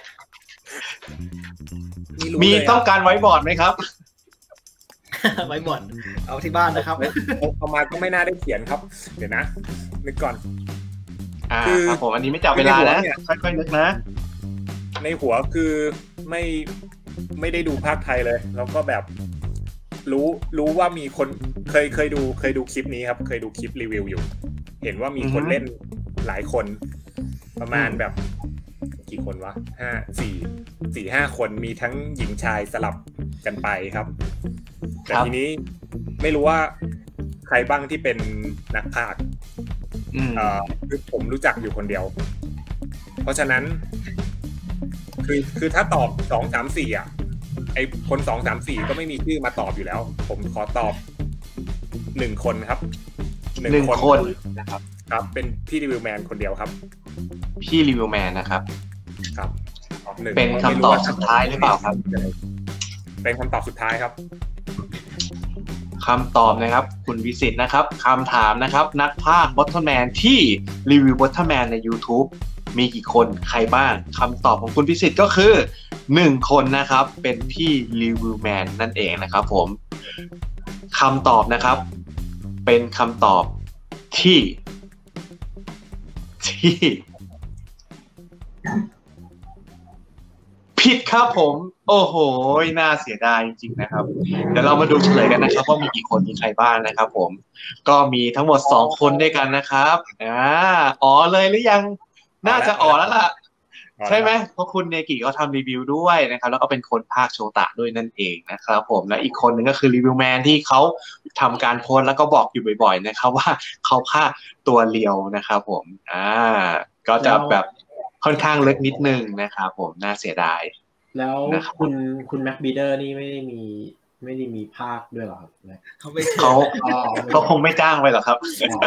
มีต้องการไว้บอร์ดไหมครับไว้บอร์ดเอาที่บ้านนะครับเอามาก็ไม่น่าได้เขียนครับเดี๋ยวนะนึกก่อนอ่าครับผมอันนี้ไม่จับเวลานะค่อยๆนึกนะในหัวคือไม่ไม่ได้ดูภาคไทยเลยแล้วก็แบบรู้รู้ว่ามีคนเคยเคยดูเคยดูคลิปนี้ครับเคยดูคลิปรีวิวอยู่เห็นว่ามีคนเล่นหลายคนประมาณแบบกี่คนวะห้าสี่สี่ห้าคนมีทั้งหญิงชายสลับกันไปครับแต่ทีนี้ไม่รู้ว่าใครบ้างที่เป็นนักพากย์อ่าคือผมรู้จักอยู่คนเดียวเพราะฉะนั้นคือคือถ้าตอบสองสามสี่อ่ะไอคนสองสามสี่ก็ไม่มีชื่อมาตอบอยู่แล้วผมขอตอบหนึ่งคนครับหนึ่งคนนะครับครับเป็นพี่รีวิวแมนคนเดียวครับพี่รีวิวแมนนะครับครับเป็นคำตอบสุดท้ายหรือเปล่าครับเป็นคำตอบสุดท้ายครับคำตอบนะครับคุณวิสิตนะครับคำถามนะครับนักพากย์ Bottomman ที่รีวิว Bottomman ใน YouTube มีกี่คนใครบ้างคำตอบของคุณพิสิทธิ์ก็คือหนึ่งคนนะครับเป็นพี่รีวิวแมนนั่นเองนะครับผมคำตอบนะครับเป็นคำตอบที่ที่ผิผิดครับผมโอ้โหน่าเสียดายจริงๆนะครับเดี๋ยวเรามาดูเฉลยกันนะครับว่ามีกี่คนมีใครบ้างนะครับผมก็มีทั้งหมดสองคนด้วยกันนะครับอ่าอ๋อเลยหรือยังน่าจะอ๋อแล้วล่ะใช่ไหมเพราะคุณเนกิเขาทำรีวิวด้วยนะครับแล้วก็เป็นคนภาคโชตะด้วยนั่นเองนะครับผมและอีกคนหนึ่งก็คือรีวิวแมนที่เขาทำการโพสต์แล้วก็บอกอยู่บ่อยๆนะครับว่าเขาภาคตัวเรียวนะครับผมอ่าก็จะแบบค่อนข้างลึกนิดนึงนะครับผมน่าเสียดายแล้วคุณคุณแม็กบีเดอร์นี่ไม่ได้มีไม่ได้มีภาคด้วยหรอครับเขาไม่เขาเขาคงไม่จ้างไปหรอกครับ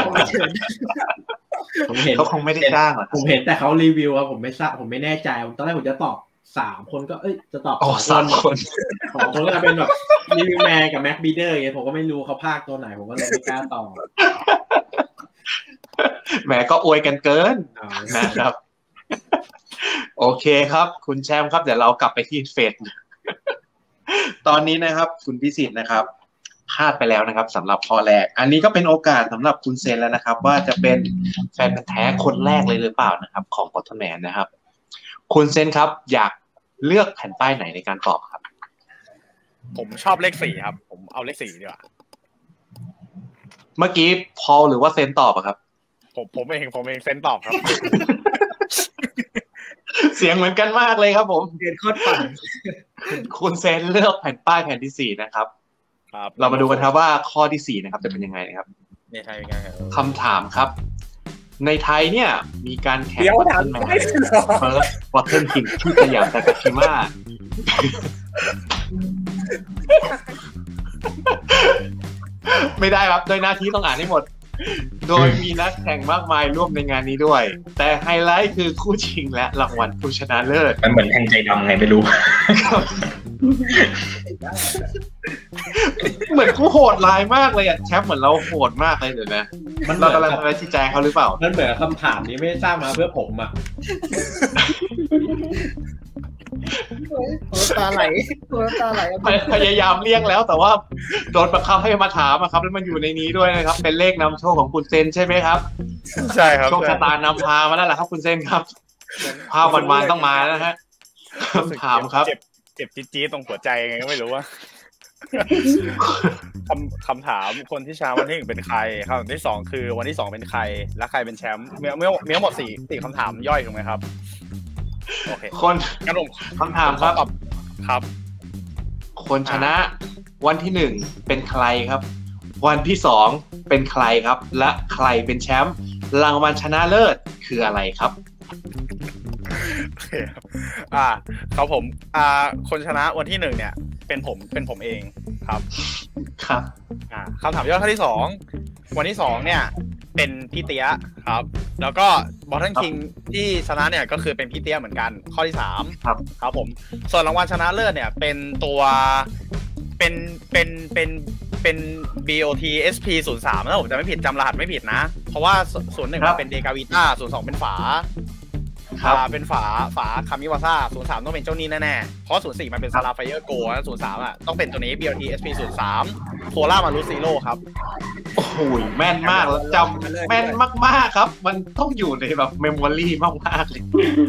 ผมเห็นเขาคงไม่ได้จ้างหรอกผมเห็นแต่เขารีวิวอะผมไม่ทราบผมไม่แน่ใจตอนแรกผมจะตอบสามคนก็เอ้ยจะตอบสามคนสองคนก็เป็นแบบรีวิวแมนกับแม็กบีเดอร์ไงผมก็ไม่รู้เขาภาคตัวไหนผมก็เลยไม่กล้าตอบแหมก็อวยกันเกินนะครับโอเคครับคุณแชมป์ครับเดี๋ยวเรากลับไปที่เฟซตอนนี้นะครับคุณพิสิทธิ์นะครับพลาดไปแล้วนะครับสำหรับข้อแรกอันนี้ก็เป็นโอกาสสำหรับคุณเซนแล้วนะครับว่าจะเป็นแฟนพันธุ์แท้คนแรกเลยหรือเปล่านะครับของบอทแมนนะครับคุณเซนครับอยากเลือกแผ่นป้ายไหนในการตอบครับผมชอบเลขสี่ครับผมเอาเลขสี่ดีกว่าเมื่อกี้พอลหรือว่าเซนตอบอะครับผมผมเองผมเองเซนตอบครับเสียงเหมือนกันมากเลยครับผมเซนโคตรฝันคุณเซนเลือกแผ่นป้ายแผ่นที่สี่นะครับครับเรามาดูกันครับว่าข้อที่สี่นะครับจะเป็นยังไงนะครับในไทยเป็นไงคำถามครับในไทยเนี่ยมีการแข่งวัตเทิลแมนเฟิร์สวัตเทิลคิงที่สยามซากาชิมะไม่ได้ครับโดยหน้าที่ต้องอ่านให้หมดโดยมีนักแข่งมากมายร่วมในงานนี้ด้วยแต่ไฮไลท์คือคู่ชิงและรางวัลผู้ชนะเลิศมันเหมือนแทงใจดำไงไม่รู้เหมือนคู่โหดร้ายมากเลยอ่ะแชมป์เหมือนเราโหดมากเลยเดี๋ยวนะเรากำลังอะไรชี้แจงเขาหรือเปล่ามันเหมือนคำถามนี้ไม่ได้สร้างมาเพื่อผมอ่ะหัวตาไหลหัวตาไหลพยายามเลี่ยงแล้วแต่ว่าโดนบังคับให้มาถามครับแล้วมันอยู่ในนี้ด้วยนะครับเป็นเลขนำโชคของคุณเซนใช่ไหมครับใช่ครับโชคชะตานำพามาแล้วแหละครับคุณเซนครับภาพวันๆต้องมาแล้วฮะคำถามครับเจ็บเจ็บจี๊ดๆตรงหัวใจไงก็ไม่รู้ว่าคำคำถามคนที่ชนะวันที่หนึ่งเป็นใครคำถามที่สองคือวันที่สองเป็นใครและใครเป็นแชมป์เมื่อเมื่อมีทั้งหมดสี่สี่คำถามย่อยถูกไหมครับโอเคคนงั้นผมคำถามครับครับคนชนะวันที่หนึ่งเป็นใครครับวันที่สองเป็นใครครับและใครเป็นแชมป์รางวัลชนะเลิศคืออะไรครับอ่าครับผมอ่าคนชนะวันที่หนึ่งเนี่ยเป็นผมเป็นผมเองครับครับอ่าคำถามย่อยข้อที่สองวันที่สองเนี่ยเป็นพี่เตี้ยครับแล้วก็บอทเทิลคิงที่ชนะเนี่ยก็คือเป็นพี่เตี้ยเหมือนกันข้อที่สามครับครับผมส่วนรางวัลชนะเลิศเนี่ยเป็นตัวเป็นเป็นเป็นเป็น บี โอ ที เอส พี ศูนย์สามถ้าผมจำไม่ผิดจำรหัสไม่ผิดนะเพราะว่าศูนย์หนึ่งเป็นเดกาวิต้าศูนย์สองเป็นฝาครับเป็นฝาฝาคามิวาซ่าศูนย์สามต้องเป็นเจ้านี้แน่ๆเพราะศูนย์สี่มันเป็นซาราไฟเออร์โกนะศูนย์สามอ่ะต้องเป็นตัวนี้ บี โอ ที เอส พี ศูนย์สามโคล่ามารุซีโร่ครับโอ้โหแม่นมากแล้วจำแม่นมากๆครับมันต้องอยู่ในแบบเมมโมรี่มากๆเลย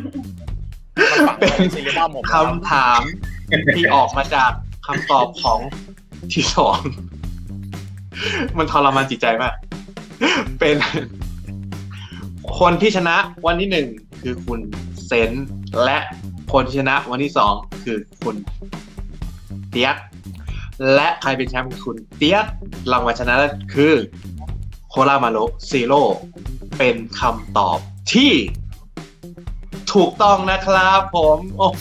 เป็นคำถามที่ออกมาจากคำตอบของที่สองมันทรมานจิตใจมากเป็นคนที่ชนะวันที่หนึ่งคือคุณเซนและคนที่ชนะวันที่สองคือคุณเตียกและใครเป็นแชมป์คือคุณเตียกรางวัลชนะคือโคลามาโรซีโร่เป็นคำตอบที่ถูกต้องนะครับผมโอ้โห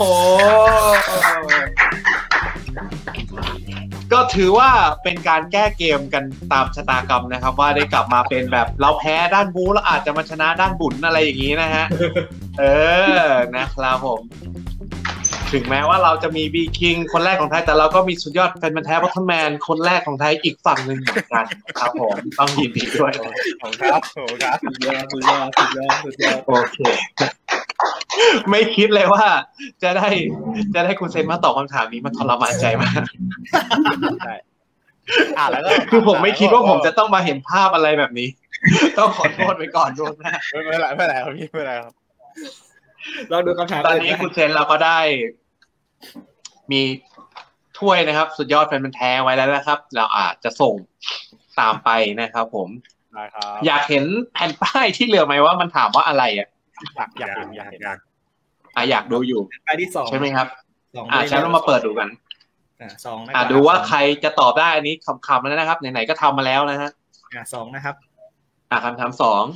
ก็ถือว่าเป็นการแก้เกมกันตามชะตากรรมนะครับว่าได้กลับมาเป็นแบบเราแพ้ด้านบู๊แล้วอาจจะมาชนะด้านบุญอะไรอย่างนี้นะฮะเออนะครับผมถึงแม้ว่าเราจะมีบีคิงคนแรกของไทยแต่เราก็มีสุดยอดแฟนมันแท้บอทเทิลแมนคนแรกของไทยอีกฝั่งหนึ่งเหมือนกันครับผมต้องยินดีด้วยครับโอ้ครับสุดยอดสุดยอดสุดยอดสุดยอดโอเคไม่คิดเลยว่าจะได้จะได้คุณเซนมาตอบคำถามนี้มันทรมานใจมากใช่อ่าแล้วก็คือผมไม่คิดว่าผมจะต้องมาเห็นภาพอะไรแบบนี้ต้องขอโทษไปก่อนด้วยนะไม่เป็นไรไม่เป็นไรครับพี่ไม่เป็นไรครับเราดูคำถามตอนนี้คุณเซนเราก็ได้มีถ้วยนะครับสุดยอดแฟนพันธุ์แท้ไว้แล้วนะครับเราอาจจะส่งตามไปนะครับผมได้ครับอยากเห็นแผ่นป้ายที่เหลือไหมว่ามันถามว่าอะไรอ่ะอยากอยากเห็นอยากเห็นอยากอ่ะอยากดูอยู่ไปที่สองใช่ไหมครับสองอ่ะแชมป์เรามาเปิดดูกันอ่าสองนะอ่ะดูว่าใครจะตอบได้อันนี้คำๆแล้วนะครับไหนๆก็ทำมาแล้วนะฮะอ่าสองนะครับอ่ะคำถามสอง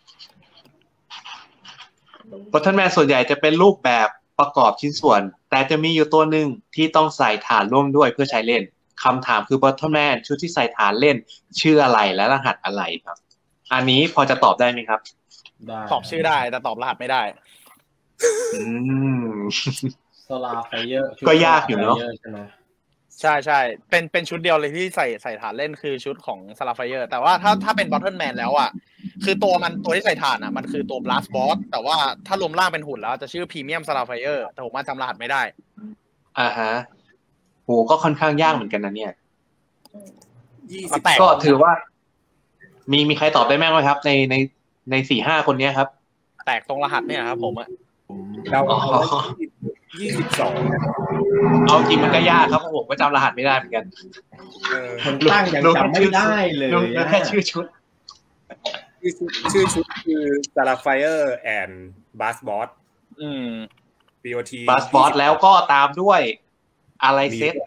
บอทเทิลแมนส่วนใหญ่จะเป็นรูปแบบประกอบชิ้นส่วน แต่จะมีอยู่ตัวหนึ่งที่ต้องใส่ฐานร่วมด้วยเพื่อใช้เล่นคำถามคือบอทเทิลแมนชุดที่ใส่ฐานเล่นชื่ออะไรและรหัสอะไรครับ อันนี้พอจะตอบได้ไหมครับได้ตอบชื่อได้แต่ตอบรหัสไม่ได้อืมโซลาไฟเยอร์ก็ยากอยู่เนอะใช่ไหมใช่ใช่เป็นเป็นชุดเดียวเลยที่ใส่ใส่ฐานเล่นคือชุดของซาลาไฟเออร์แต่ว่าถ้าถ้าเป็นบอทเทิลแมนแล้วอ่ะคือตัวมันตัวที่ใส่ฐานอ่ะมันคือตัวบลัสบอสแต่ว่าถ้ารวมร่างเป็นหุ่นแล้วจะชื่อพรีเมียมซาลาไฟเออร์แต่ผมมาจำรหัสไม่ได้อ่าฮะโหก็ค่อนข้างยากเหมือนกันนะเนี่ยยี่ก็สิบแตกก็ถือว่า มีมีใครตอบได้แม่งไหมครับ ในในในสี่ห้าคนเนี้ยครับแตกตรงรหัสเนี่ยครับผมอ่ะผมเราอ๋อยี่สิบสองเอาจริงมันก็ยากครับเพราะผมก็จำรหัสไม่ได้เหมือนกันเออคนตั้งยังจำไม่ได้เลยรู้อะแค่ชื่อชุดชื่อชุดชื่อชุดคือ Starfire and Bass Boss อืมบี โอ ทีบัสบอสแล้วก็ตามด้วยอะไรเซต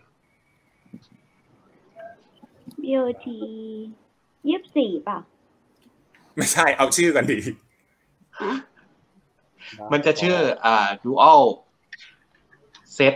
บี โอ ที ยี่สิบสี่ป่ะไม่ใช่เอาชื่อกันดีฮะมันจะชื่ออ่า dual set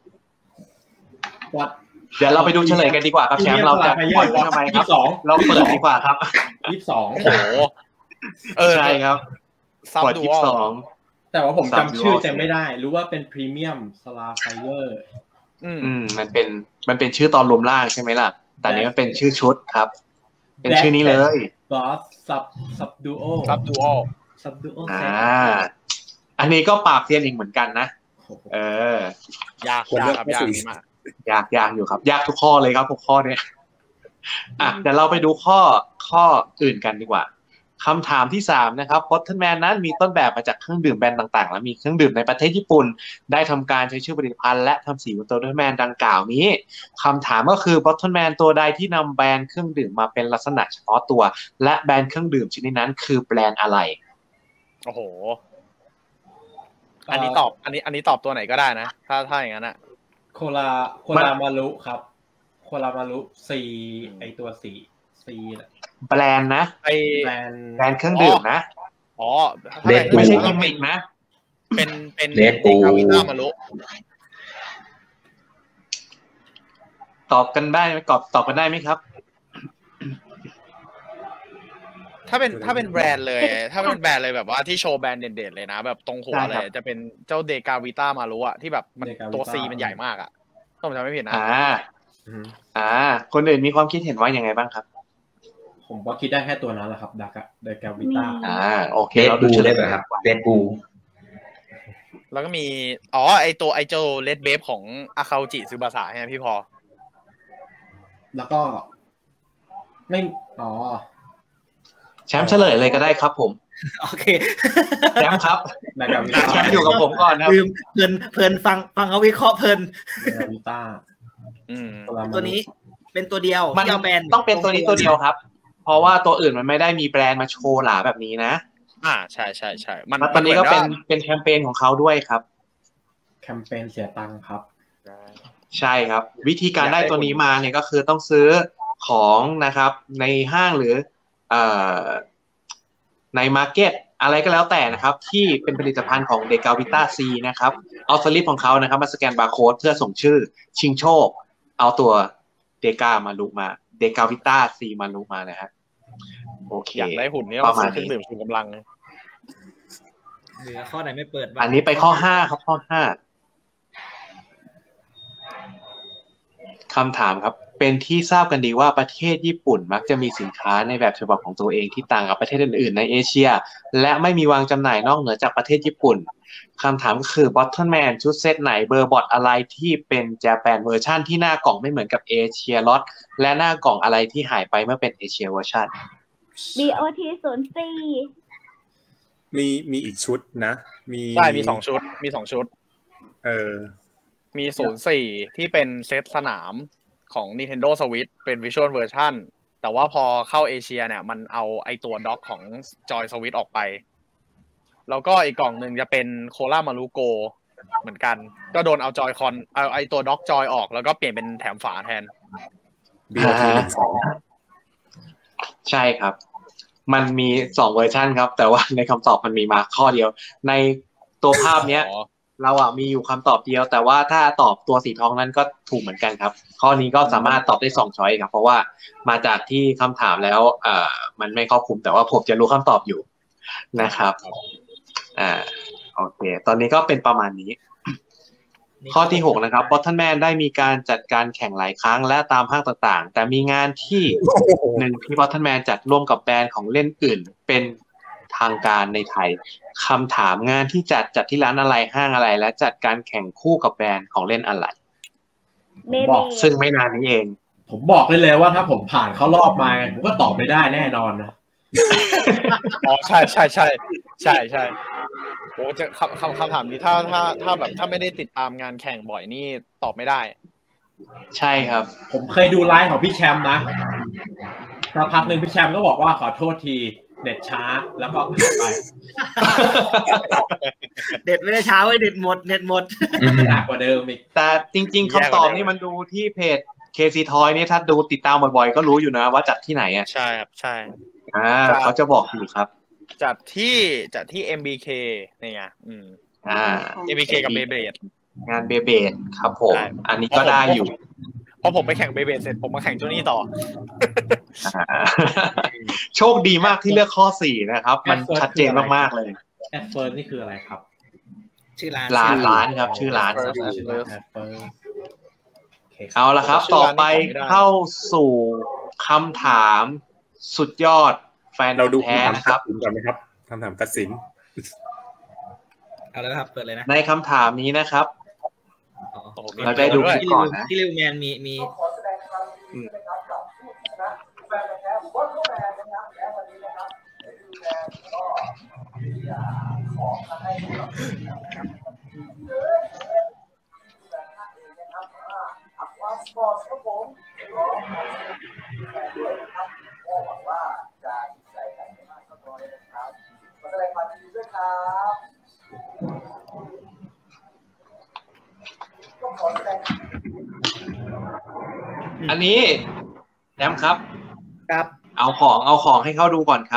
วัดเดี๋ยวเราไปดูเฉลยกันดีกว่าครับแชมป์เราจะปล่อยไว้ทำไมครับสองเราเปิดดีกว่าครับยี่สิบสองโอ้โหเออใช่ครับซับปล่อยดูยี่อสิบสองแต่ว่าผมสามจำชื่อ dual จำไม่ได้ รู้ว่าเป็นพรีเมียมสลาไฟเยอร์อืมอืมมันเป็นมันเป็นชื่อตอนรวมร่างใช่ไหมล่ะ แต่อันนี้มันเป็นชื่อชุดครับ เป็นชื่อนี้เลยบอสซับซับดูโอซับดูอซับดูโออ่าเซ็ตอันนี้ก็ปราบเซียนอีกเหมือนกันนะ เออยากคนยาเลืกอกครับไม่ยากสี่นี่มากยากยากอยู่ครับ ยากทุกข้อเลยครับทุกข้อเนี่ยอ่ะเดี๋ยวเราไปดูข้อข้ออื่นกันดีกว่าคำถามที่สามนะครับพอตเทิลแมนนั้นมีต้นแบบมาจากเครื่องดื่มแบรนด์ต่างๆ และมีเครื่องดื่มในประเทศญี่ปุ่น ได้ทำการใช้ชื่อผลิตภัณฑ์และทำสีบนตัวพอตเทิลแมนดังกล่าวนี้คำถามก็คือพอตเทิลแมนตัวใดที่นำแบรนด์เครื่องดื่มมาเป็นลักษณะเฉพาะตัว และแบรนด์เครื่องดื่มชนิดนั้นคือแบรนด์อะไรโอ้โห อันนี้ตอบ อันนี้ อันนี้ตอบตัวไหนก็ได้นะ ถ้าถ้าอย่างนั้นอะโคลาโคลามารุครับ โคลามารุซีไอตัวสีซีแหละแบรนด์นะไอแบรนด์แบรนด์เครื่องดื่มนะอ๋อถ้าเรดบูลไม่ใช่ก็กิมมิกนะเป็นเป็นเรดบูลกาวิต้ามารุตอบกันได้ไหมตอบตอบกันได้ไหมครับถ้าเป็นถ้าเป็นแบรนด์เลย ถ้าเป็นแบรนด์เลยแบบว่าที่โชว์แบรนด์เด่นๆเลยนะ แบบตรงหัวใช่เลครับยจะเป็นเจ้าเดกาวิต้ามารุอะที่แบบมันตัวซีมันใหญ่มากอะต้องจำไม่ผิดนะอ่า อ่า คนอื่นมีความคิดเห็นว่ายังไงบ้างครับผมก็คิดได้แค่ตัวนั้นแหละครับดากะเดกาวิต้าอ่า โอเคเรดเราดูบูเฉลได้ยไหมครับเรดบูแล้วก็มี อ๋อ ไอตัวไอเจ้าเลดเบฟของอาคาจิซึบาสะใช่ไหมพี่พอแล้วก็ ไม่อ๋อแชมป์เฉลยเลยก็ได้ครับผมโอเคแชมป์ครับดากาวิต้าแชมป์อยู่กับผมก่อนนะครับลืมเพลินเพลินฟังฟังเขาวิเคราะห์เพลินดากาวิต้าอืมโคลามารุตัวนี้เป็นตัวเดียวมันที่เอาแบรนด์ต้องเป็นตัวนี้ตัวเดียวครับ เพราะว่าตัวอื่นมันไม่ได้มีแบรนด์มาโชว์หลาแบบนี้นะอ่าใช่ใช่ใช่มันแล้วตอนนี้ก็เป็นเป็นแคมเปญของเขาด้วยครับแคมเปญเสียตังค์ครับใช่ครับ วิธีการได้ตัวนี้มาเนี่ยก็คือต้องซื้อของนะครับ ในห้างหรือเอ่อในมาร์เก็ตอะไรก็แล้วแต่นะครับ ที่เป็นผลิตภัณฑ์ของเดกาวิต้าซีนะครับ เอาสลิปของเขานะครับมาสแกนบาร์โค้ดเพื่อส่งชื่อชิงโชค เอาตัวเดกามาลุมาเดกาวิต้าซีมาลุมานะฮะโอเคอยากได้หุ่นนี่ปก็ระมาณซื้อเครื่องนี้ดื่มชูกำลังเหลือข้อไหนไม่เปิดบ้างอันนี้ไปข้อห้าครับข้อห้าคำถามครับ เป็นที่ทราบกันดีว่าประเทศญี่ปุ่นมักจะมีสินค้าในแบบฉบับของตัวเองที่ต่างกับประเทศอื่นๆในเอเชีย และไม่มีวางจำหน่ายนอกเหนือจากประเทศญี่ปุ่นคำถามก็คือ Bottomman ชุดเซตไหนเบอร์บอทอะไรที่เป็นเจแปนเวอร์ชันที่หน้ากล่องไม่เหมือนกับเอเชียล็อตและหน้ากล่องอะไรที่หายไปเมื่อเป็นเอเชียเวอร์ชันบี โอ ที ศูนย์สี่มีมีอีกชุดนะ มีใช่มีสองชุด มีสองชุดเออมีศูนย์สี่ที่เป็นเซตสนามของ Nintendo Switch เป็น Visual Version แต่ว่าพอเข้าเอเชียเนี่ยมันเอาไอตัวด็อกของ Joy Switch ออกไปแล้วก็อีกกล่องหนึ่งจะเป็นโคลามารูโกเหมือนกันก็โดนเอาจอยคอนเอาไอตัวด็อกจอยออกแล้วก็เปลี่ยนเป็นแถมฝาแทนบี โอ ที หนึ่งสองใช่ครับ มันมีสองเวอร์ชันครับ แต่ว่าในคำตอบมันมีมาข้อเดียว ในตัวภาพเนี้ย เราอ่ะมีอยู่คำตอบเดียว แต่ว่าถ้าตอบตัวสีทองนั้นก็ถูกเหมือนกันครับ ข้อนี้ก็สามารถตอบได้สองช้อยครับ เพราะว่ามาจากที่คำถามแล้วเอ่อมันไม่ครอบคลุมแต่ว่าผมจะรู้คำตอบอยู่นะครับอ่าโอเค ตอนนี้ก็เป็นประมาณนี้ ข้อที่หกนะครับ Bottomman ได้มีการจัดการแข่งหลายครั้งและตามห้างต่างๆแต่มีงานที่หนึ่งที่ Bottomman จัดร่วมกับแบรนด์ของเล่นอื่นเป็นทางการในไทยคำถามงานที่จัดจัดที่ร้านอะไรห้างอะไรและจัดการแข่งคู่กับแบรนด์ของเล่นอะไร Beyblade ซึ่งไม่นานนี้เองผมบอกได้เลยว่าถ้าผมผ่านเข้ารอบมาผมก็ตอบไม่ได้แน่นอนนะอ๋อใช่ใช่ใช่ใช่ใช่โอ้จะคำคำคำถามนี้ถ้าถ้าถ้าแบบถ้าไม่ได้ติดตามงานแข่งบ่อยนี่ตอบไม่ได้ใช่ครับผมเคยดูไลฟ์ของพี่แชมป์นะสักพักหนึ่งพี่แชมป์ก็บอกว่าขอโทษทีเน็ตช้าแล้วก็หายไปเด็ดไม่ได้ช้าไว้เด็ดหมดเน็ตหมดหนักกว่าเดิมอีกแต่จริงๆคำตอบนี่มันดูที่เพจ เค ซี Toy นี่ถ้าดูติดตามบ่อยๆก็รู้อยู่นะว่าจัดที่ไหนอ่ะใช่ครับใช่อ่าเขาจะบอกอยู่ครับจัดที่จัดที่ เอ็ม บี เค เนี่ยไงอืมอ่าเอ็ม บี เค กับ Beyblade งานเบเบดครับผมใช่อันนี้ก็ได้อยู่พอผมไปแข่ง Beyblade เสร็จผมมาแข่งตัวนี้ต่ออ่าโชคดีมากที่เลือกข้อสี่นะครับ มันชัดเจนมากๆเลยแอดเฟิร์นนี่คืออะไรครับชื่อร้านร้านร้านครับ ชื่อร้านครับชื่อร้านแอดเฟิร์นเอาละครับ ต่อไปเข้าสู่คำถามสุดยอดแฟนเราดูแท้คำถามนะครับตัดสินก่อนไหมครับคำถามตัดสินเอาแล้วครับเปิดเลยนะในคำถามนี้นะครับอ๋อเราได้ดูคลิปก่อนนะที่ริวแมนมีมีอันนี้แอมครับครับเอาของเอาของให้เขาดูก่อนครับ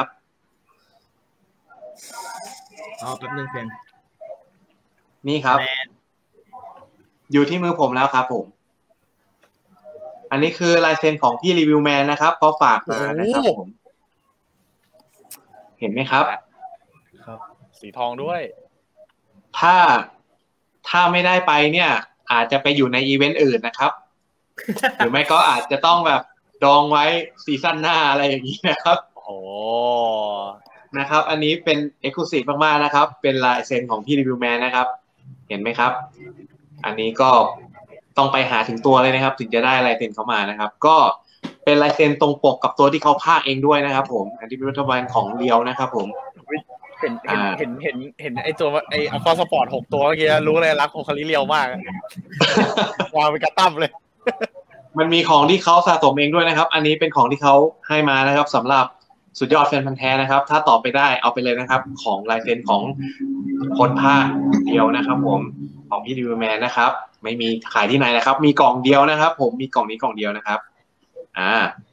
อ๋อแป๊บนึงเพื่อนนี่ครับ อยู่ที่มือผมแล้วครับผม อันนี้คือลายเซ็นของพี่รีวิวแมนนะครับเขาฝากมานะครับผม เห็นไหมครับครับสีทองด้วยถ้าถ้าไม่ได้ไปเนี่ย อาจจะไปอยู่ในอีเวนต์อื่นนะครับ หรือไม่ก็อาจจะต้องแบบดองไว้ซีซั่นหน้าอะไรอย่างนี้นะครับโอ้นะครับ อันนี้เป็น Exclusive มากๆนะครับ เป็นลายเซ็นของพี่รีวิวแมนนะครับ เห็นไหมครับ อันนี้ก็ต้องไปหาถึงตัวเลยนะครับ ถึงจะได้ลายเซ็นเข้ามานะครับ ก็เป็นลายเซ็นตรงปกกับตัวที่เขาพากย์เองด้วยนะครับ ผมอันที่เป็นรัฐบาลของเรียวนะครับ ผมเห็นเห็นเห็นเห็นเห็นไอตัวไออัลฟาสปอร์ตหกตัวเมื่อกี้รู้เลยรักโคคาริเรียวมาก วางเป็นกระตั้มเลยมันมีของที่เขาสะสมเองด้วยนะครับ อันนี้เป็นของที่เขาให้มานะครับสำหรับสุดยอดแฟนพันธุ์แท้นะครับ ถ้าตอบไปได้เอาไปเลยนะครับ ของลายเซ็นของคนภาคเดียวนะครับ ผมของพี่ดิวแมนนะครับ ไม่มีขายที่ไหนนะครับ มีกล่องเดียวนะครับ ผมมีกล่องนี้กล่องเดียวนะครับ อ่า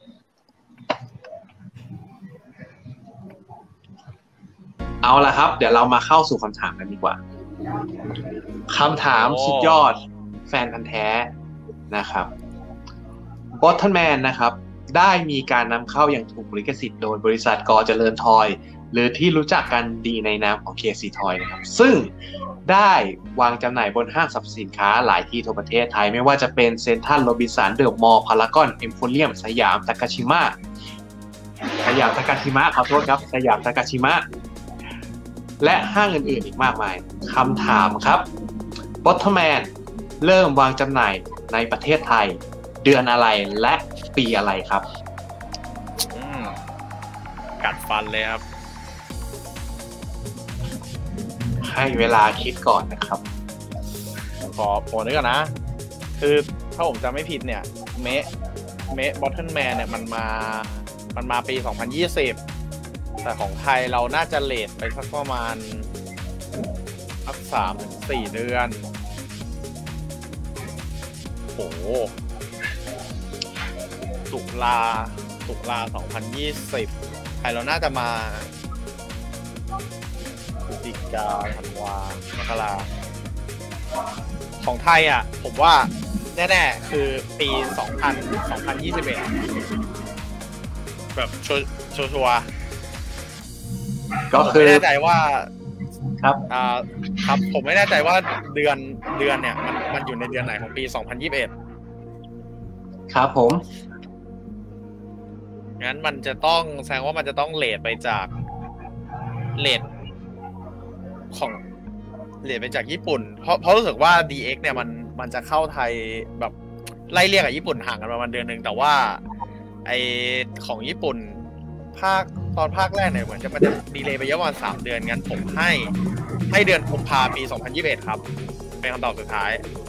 เอาละครับ เดี๋ยวเรามาเข้าสู่คำถามกันดีกว่าคำถามสุดยอดแฟนพันธุ์แท้นะครับBottomman นะครับได้มีการนำเข้าอย่างถูกลิขสิทธิ์โดยบริษัทกอเจริญทอยหรือที่รู้จักกันดีในนามของ เค ซี Toy นะครับซึ่งได้วางจำหน่ายบนห้างสรรพสินค้าหลายที่ทั่วประเทศไทยไม่ว่าจะเป็นเซ็นทรัลโรบินสันเดอะมอลล์พารากอนเอ็มโพเรียมสยามทากาชิมะสยามทากาชิมะขอโทษครับสยามทากาชิมะและห้างอื่นๆอีกมากมายคำถามครับ Bottomman เริ่มวางจำหน่ายในประเทศไทยเดือนอะไรและปีอะไรครับอืมกัดฟันเลยครับให้เวลาคิดก่อนนะครับขอโผล่นึกก่อนนะคือถ้าผมจำไม่ผิดเนี่ยเมะเมะบอทเทิลแมนเนี่ยมันมามันมาปีสองพันยี่สิบแต่ของไทยเราน่าจะเลทไปสักประมาณสักสามถึงสี่เดือนโอ้โหตุลาตุลาสองพันยี่สิบไทยเราน่าจะมาพฤศจิกาธันวามกราของไทยอ่ะผมว่าแน่ๆคือปีสองพัน สองพันยี่สิบเอ็ดแบบชัวชัวร์ก็คือไม่แน่ใจว่าครับอ่าครับผมไม่แน่ใจว่าเดือนเดือนเนี่ยมันมันอยู่ในเดือนไหนของปีสองพันยี่สิบเอ็ดครับผมงั้นมันจะต้องแสดงว่ามันจะต้องเลทไปจากเลทของเลทไปจากญี่ปุ่นเพราะเพราะรู้สึกว่า ดี เอ็กซ์ เนี่ยมันมันจะเข้าไทยแบบไล่เรียกกับญี่ปุ่นห่างกันประมาณเดือนนึงแต่ว่าไอของญี่ปุ่นภาคตอนภาคแรกเนี่ยเหมือนจะมันจะดีเลย์ไปเยอะประมาณสามเดือนงั้นผมให้ให้เดือนกุมภาพันธ์ปีสองพันยี่สิบเอ็ดครับเป็นคำตอบสุดท้าย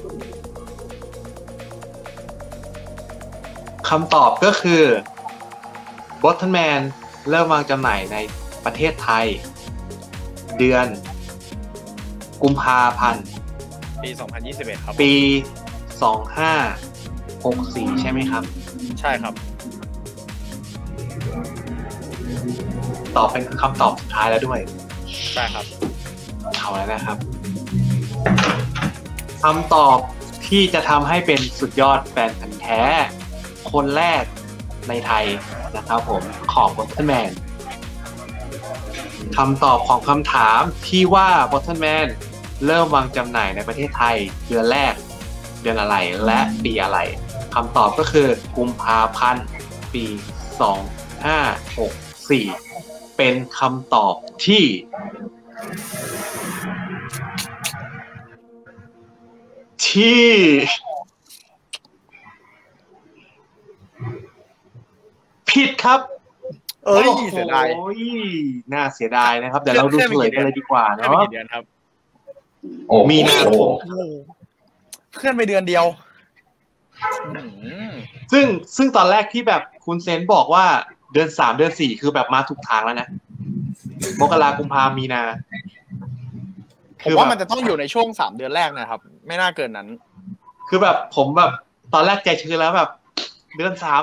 คำตอบก็คือ Bottomman เริ่มวางจำหน่ายในประเทศไทยเดือนกุมภาพันธ์ปีสองพันยี่สิบเอ็ดครับปีสองพันห้าร้อยหกสิบสี่ใช่ไหมครับใช่ครับตอบเป็นคำตอบสุดท้ายแล้วด้วยใช่ครับเอาแล้วนะครับคำตอบที่จะทำให้เป็นสุดยอดแฟนพันธุ์แท้คนแรกในไทยนะครับผมของ Bottomman คำตอบของคำถามที่ว่า Bottomman เริ่มวางจำหน่ายในประเทศไทยเดือนแรกเดือนอะไรและปีอะไรคำตอบก็คือกุมภาพันธ์ปีสองพันห้าร้อยหกสิบสี่เป็นคำตอบที่ที่ผิดครับเอ้ยเสียดายโอ้ยน่าเสียดายนะครับเดี๋ยวเราดูเฉลยกันเลยดีกว่าเนาะเดือนครับมีนาคมเพื่อนไปเดือนเดียวซึ่งซึ่งตอนแรกที่แบบคุณเซนบอกว่าเดือนสามเดือนสี่คือแบบมาถูกทางแล้วนะมกราคมกุมภาพันธ์มีนาผมว่ามันจะต้องอยู่ในช่วงสามเดือนแรกนะครับไม่น่าเกินนั้นคือแบบผมแบบตอนแรกใจชื้นแล้วแบบเดือนสาม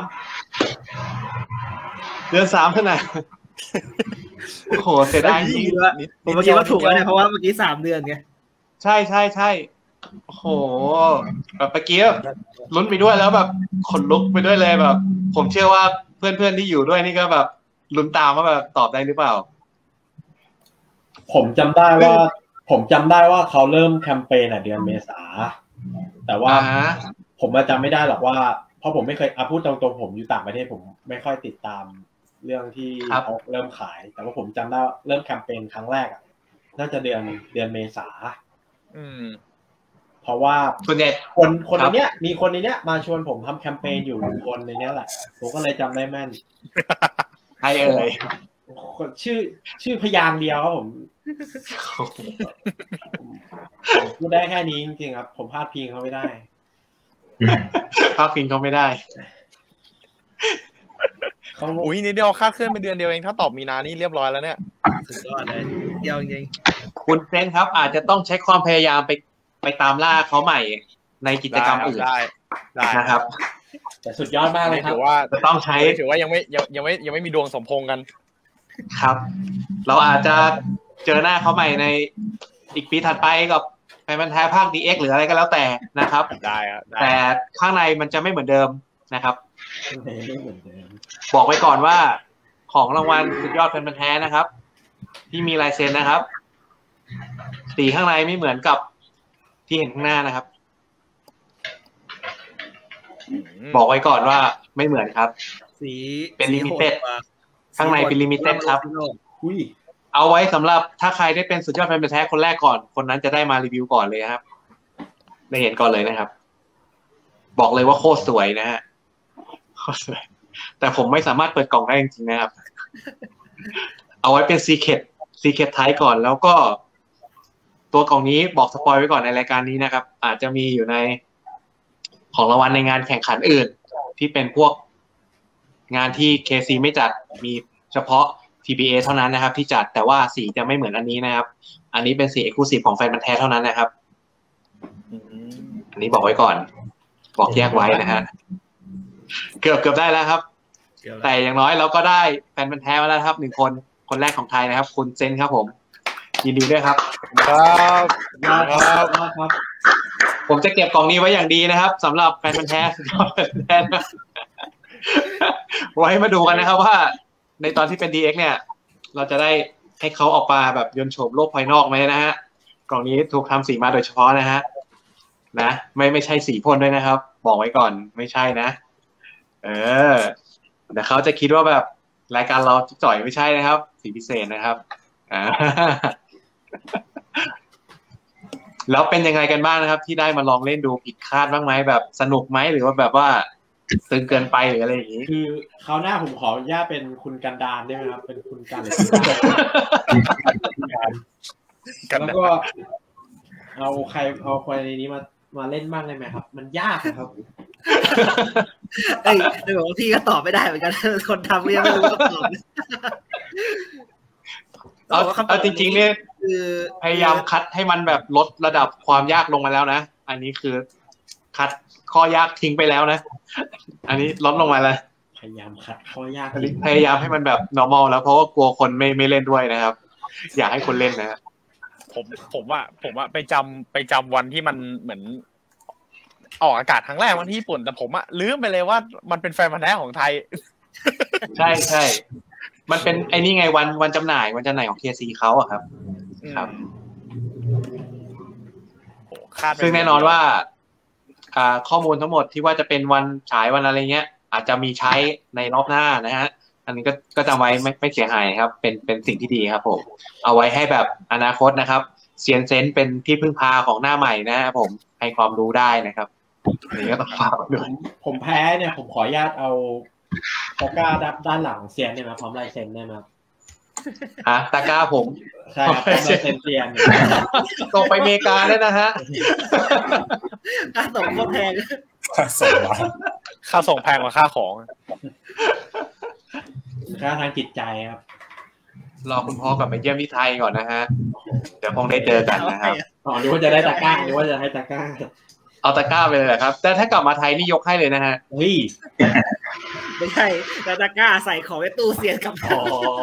เดือนสามเท่าไหร่โอ้โหเสียดายจริงๆผมคิดว่าถูกแล้วเนี่ยเพราะว่าเมื่อกี้สามเดือนไงใช่ใช่ใช่โอ้โหแบบเมื่อกี้ลุ้นไปด้วยแล้วแบบขนลุกไปด้วยเลยแบบผมเชื่อว่าเพื่อนๆที่อยู่ด้วยนี่ก็แบบลุ้นตามว่าแบบตอบได้หรือเปล่าผมจำได้ว่าผมจำได้ว่าเขาเริ่มแคมเปญอ่ะเดือนเมษาแต่ว่าผมจำไม่ได้หรอกว่าเพราะผมไม่เคยอ่ะพูดตรงๆผมอยู่ต่างประเทศผมไม่ค่อยติดตามเรื่องที่เขาเริ่มขายแต่ว่าผมจำได้เริ่มแคมเปญครั้งแรกอ่ะน่าจะเดือนเดือนเมษาอืมเพราะว่าส่วนใหญ่คนคนในเนี้ยมีคนในเนี้ยมาชวนผมทำแคมเปญอยู่คนในเนี้ยแหละผมก็เลยจำได้แม่นใครเอ่ยชื่อชื่อพยางค์เดียวครับผมพูดได้แค่นี้จริงๆครับผมพลาดพิงเขาไม่ได้พลาดพิงเขาไม่ได้เขาอุ้ยนี่เดียวคาดเคลื่อนไปเดือนเดียวเองถ้าตอบมีนานี่เรียบร้อยแล้วเนี่ยสุดยอดเลยเดียวจริงคุณเซนครับอาจจะต้องใช้ความพยายามไปไปตามล่าเขาใหม่ในกิจกรรมอื่นได้ได้นะครับแต่สุดยอดมากเลยครับถือว่าจะต้องใช้ถือว่ายังไม่ยังยังไม่ยังไม่มีดวงสมพงษ์กันครับเราอาจจะเจอหน้าเขาใหม่ในอีกปีถัดไปกับแฟนพันธุ์แท้ภาค ดี เอ็กซ์ หรืออะไรก็แล้วแต่นะครับได้ครับแต่ข้างในมันจะไม่เหมือนเดิมนะครับบอกไว้ก่อนว่าของรางวัลสุดยอดแฟนพันธุ์แท้นะครับที่มีลายเซ็นนะครับสีข้างในไม่เหมือนกับที่เห็นข้างหน้านะครับบอกไว้ก่อนว่าไม่เหมือนครับสีเป็นลิมิเต็ดข้างในเป็นลิมิเต็ดครับเอาไว้สำหรับถ้าใครได้เป็นสุดยอดแฟนพันธุ์แท้คนแรกก่อนคนนั้นจะได้มารีวิวก่อนเลยครับได้เห็นก่อนเลยนะครับบอกเลยว่าโคตรสวยนะฮะโคตรสวยแต่ผมไม่สามารถเปิดกล่องได้จริงๆนะครับเอาไว้เป็นซีเคร็ตซีเคร็ตไทป์ก่อนแล้วก็ตัวกล่องนี้บอกสปอยไว้ก่อนในรายการนี้นะครับอาจจะมีอยู่ในของรางวัลในงานแข่งขันอื่นที่เป็นพวกงานที่ เค ซี ไม่จัดมีเฉพาะ ที บี เอ เท่านั้นนะครับที่จัดแต่ว่าสีจะไม่เหมือนอันนี้นะครับอันนี้เป็นสี Exclusive ของแฟนพันธุ์แท้เท่านั้นนะครับอันนี้บอกไว้ก่อนบอกแยกไว้นะฮะเกือบเกือบได้แล้วครับแต่อย่างน้อยเราก็ได้แฟนพันธุ์แท้มาแล้วครับหนึ่งคนคนแรกของไทยนะครับคุณเซนครับผมยินดีด้วยครับครับครับครับผมจะเก็บกล่องนี้ไว้อย่างดีนะครับสำหรับแฟนพันธุ์แท้แท้นะไว้มาดูกันนะครับว่าในตอนที่เป็น ดี เอ็กซ์ เนี่ยเราจะได้ให้เขาออกมาแบบยนต์โฉมโลกภายนอกไหมนะฮะกล่องนี้ถูกทำสีมาโดยเฉพาะนะฮะนะไม่ไม่ใช่สีพ่นด้วยนะครับบอกไว้ก่อนไม่ใช่นะเออเดี๋ยวเขาจะคิดว่าแบบรายการเราจ่อยไม่ใช่นะครับสีพิเศษนะครับอ่าแล้วเป็นยังไงกันบ้างนะครับที่ได้มาลองเล่นดูผิดคาดบ้างไหมแบบสนุกไหมหรือว่าแบบว่าตึงเกินไปหรืออะไรอย่างนี้คือคราวหน้าผมขออนุญาตเป็นคุณกันดารได้ไหมครับเป็นคุณกันแล้วก็เอาใครเอาคนในนี้มามาเล่นบ้างได้ไหมครับมันยากครับเอ้ยเดี๋ยวพี่ก็ตอบไม่ได้เหมือนกันคนทำเรียกไม่รู้ก็ตอบเอาเอาจริงๆเนี่ยคือพยายามคัดให้มันแบบลดระดับความยากลงมาแล้วนะอันนี้คือคัดข้อยากทิ้งไปแล้วนะอันนี้ลดลงมาเลยพยายามคัดข้อยากพยายามให้มันแบบ normal แล้วเพราะว่ากลัวคนไม่ไม่เล่นด้วยนะครับอยากให้คนเล่นนะผมผมว่าผมว่าไปจำไปจำวันที่มันเหมือนออกอากาศครั้งแรกวันที่ญี่ปุ่นแต่ผมอะลืมไปเลยว่ามันเป็นแฟนพันธุ์แท้ของไทยใช่ใช่มันเป็นไอ้นี่ไงวันวันจำหน่ายวันจำหน่ายของ เค ซี เขาอะครับครับซึ่งแน่นอนว่าอ่าข้อมูลทั้งหมดที่ว่าจะเป็นวันฉายวันอะไรเงี้ยอาจจะมีใช้ในรอบหน้านะฮะอันนี้ก็ก็จำไว้ไม่ไม่เสียหายครับเป็นเป็นสิ่งที่ดีครับผมเอาไว้ให้แบบอนาคตนะครับเซียนเซนเป็นที่พึ่งพาของหน้าใหม่นะครับผมให้ความรู้ได้นะครับอันนี้ก็ต้องฝากด้วยผมแพ้เนี่ยผมขออนุญาตเอาตะกร้าด้านหลังเซียนได้ไหมพร้อมลายเซ็นได้ไหมครับฮะตะกร้าผมใช่ครับพร้อมลายเซ็นเซียนส่งไปอเมริกาได้นะฮะค่าส่งก็แพงค่าส่งค่าส่งแพงกว่าค่าของค่าทางจิตใจครับรอคุณพ่อกลับไปเยี่ยมที่ไทยก่อนนะฮะเดี๋ยวคงได้เจอกันนะครับอ๋อหรือว่าจะได้ตะกร้าหรือว่าจะให้ตะกร้าเอาตะกร้าไปเลยเหรอครับแต่ถ้ากลับมาไทยนี่ยกให้เลยนะฮะเฮ้ยไม่ใช่แต่ตะกร้าใส่ของในตู้เสียกับอ๋อ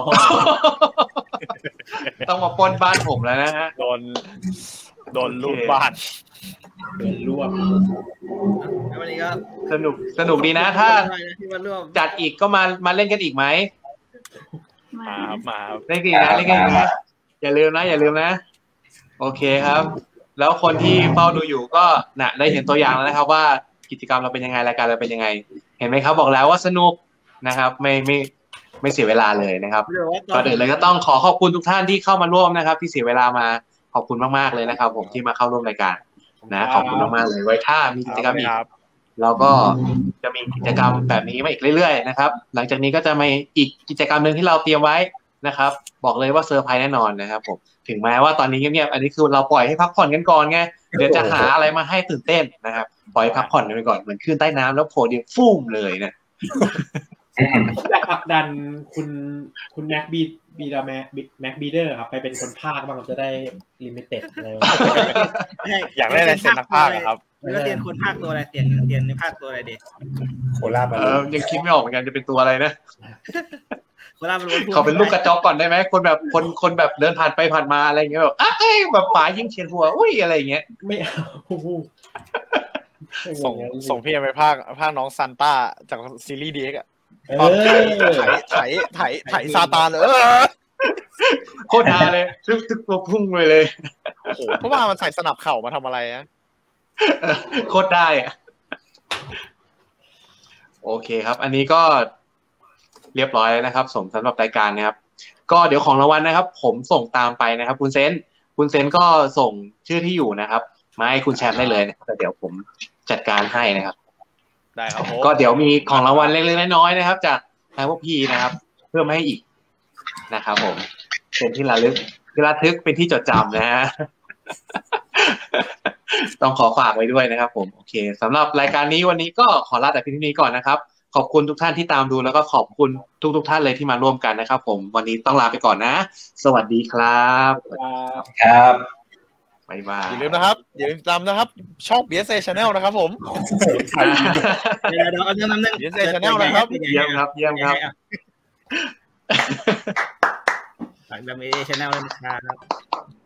ต้องมาปนบ้านผมแล้วนะฮะโดนโดนลูกบ้านโดนรวบวันนี้ก็สนุกสนุกดีนะถ้าจัดอีกก็มามาเล่นกันอีกไหมมามาเล่นกันอีกนะเล่นกันอีกนะอย่าลืมนะอย่าลืมนะโอเคครับแล้วคนที่เฝ้าดูอยู่ก็น่ะได้เห็นตัวอย่างแล้วนะครับว่ากิจกรรมเราเป็นยังไงรายการเราเป็นยังไงเห็นไหมครับบอกแล้วว่าสนุกนะครับไม่ไม่ไม่เสียเวลาเลยนะครับก่อนอื่นเลยก็ต้องขอขอบคุณทุกท่านที่เข้ามาร่วมนะครับที่เสียเวลามาขอบคุณมากๆเลยนะครับผมที่มาเข้าร่วมรายการนะขอบคุณมากๆเลยไว้ถ้ามีกิจกรรมอีกเราก็จะมีกิจกรรมแบบนี้มาอีกเรื่อยๆนะครับหลังจากนี้ก็จะมีอีกกิจกรรมนึงที่เราเตรียมไว้นะครับบอกเลยว่าเซอร์ไพรส์แน่นอนนะครับผมถึงแม้ว่าตอนนี้เงียบๆอันนี้คือเราปล่อยให้พักผ่อนกันก่อนไงเดี๋ยวจะหาอะไรมาให้ตื่นเต้นนะครับปล่อยพักผ่อนกันไปก่อนเหมือนขึ้นใต้น้ำแล้วโผล่เดียวฟู่มเลยนะผลักดันคุณคุณแม็กบีบีดาแม็กแม็กบีเดอร์ครับไปเป็นคนภาคบ้างเราจะได้ลิมิเต็ดอะไรอยากได้อะไรเซ็นนักภาคครับแล้วเรียนคนภาคตัวอะไรเรียนเรียนในภาคตัวอะไรเด็กโคราชเออยังคิดไม่ออกเหมือนกันจะเป็นตัวอะไรนะโคราชมันเขาเป็นลูกกระจอกก่อนได้ไหมคนแบบคนคนแบบเดินผ่านไปผ่านมาอะไรเงี้ยแบบอ้าวแบบป๋ายิงเฉียดหัวอุ้ยอะไรเงี้ยไม่เอาส่งส่งพี่ไปภาคภาคน้องซันต้าจากซีรีส์ดีเอ็กซ์อ่ะไถไถไถซาตานเออโคตรฮาเลยทึกทึกตัวพุ่งไปเลยโอ้โหเพราะว่ามันใส่สนับเข่ามาทำอะไรอ่ะโคตรได้อ่ะโอเคครับอันนี้ก็เรียบร้อยแล้วนะครับสมสำหรับรายการนะครับก็เดี๋ยวของรางวัลนะครับผมส่งตามไปนะครับคุณเซนคุณเซนก็ส่งชื่อที่อยู่นะครับมาให้คุณแชมป์ได้เลยนะแต่เดี๋ยวผมจัดการให้นะครับได้ครับก็เดี๋ยวมีของรางวัลเล็กๆน้อยๆนะครับจากทางพวกพี่นะครับเพิ่มให้อีกนะครับผมเป็นที่ระลึกที่ระทึกเป็นที่จดจำนะฮะต้องขอฝากไว้ด้วยนะครับผมโอเคสำหรับรายการนี้วันนี้ก็ขอลาแต่เพียงเท่านี้ก่อนนะครับขอบคุณทุกท่านที่ตามดูแล้วก็ขอบคุณทุกทุกท่านเลยที่มาร่วมกันนะครับผมวันนี้ต้องลาไปก่อนนะสวัสดีครับครับบ๊ายบายอย่าลืมนะครับอย่าลืมตามนะครับช่อง บี เอส เอ Channel นะครับผมเดี๋ยวเดี๋ยวเอาเรื่องนั้นบี เอส เอ Channel นะครับเยี่ยมครับเยี่ยมครับฝาก บี เอส เอ Channel เลยนะครับ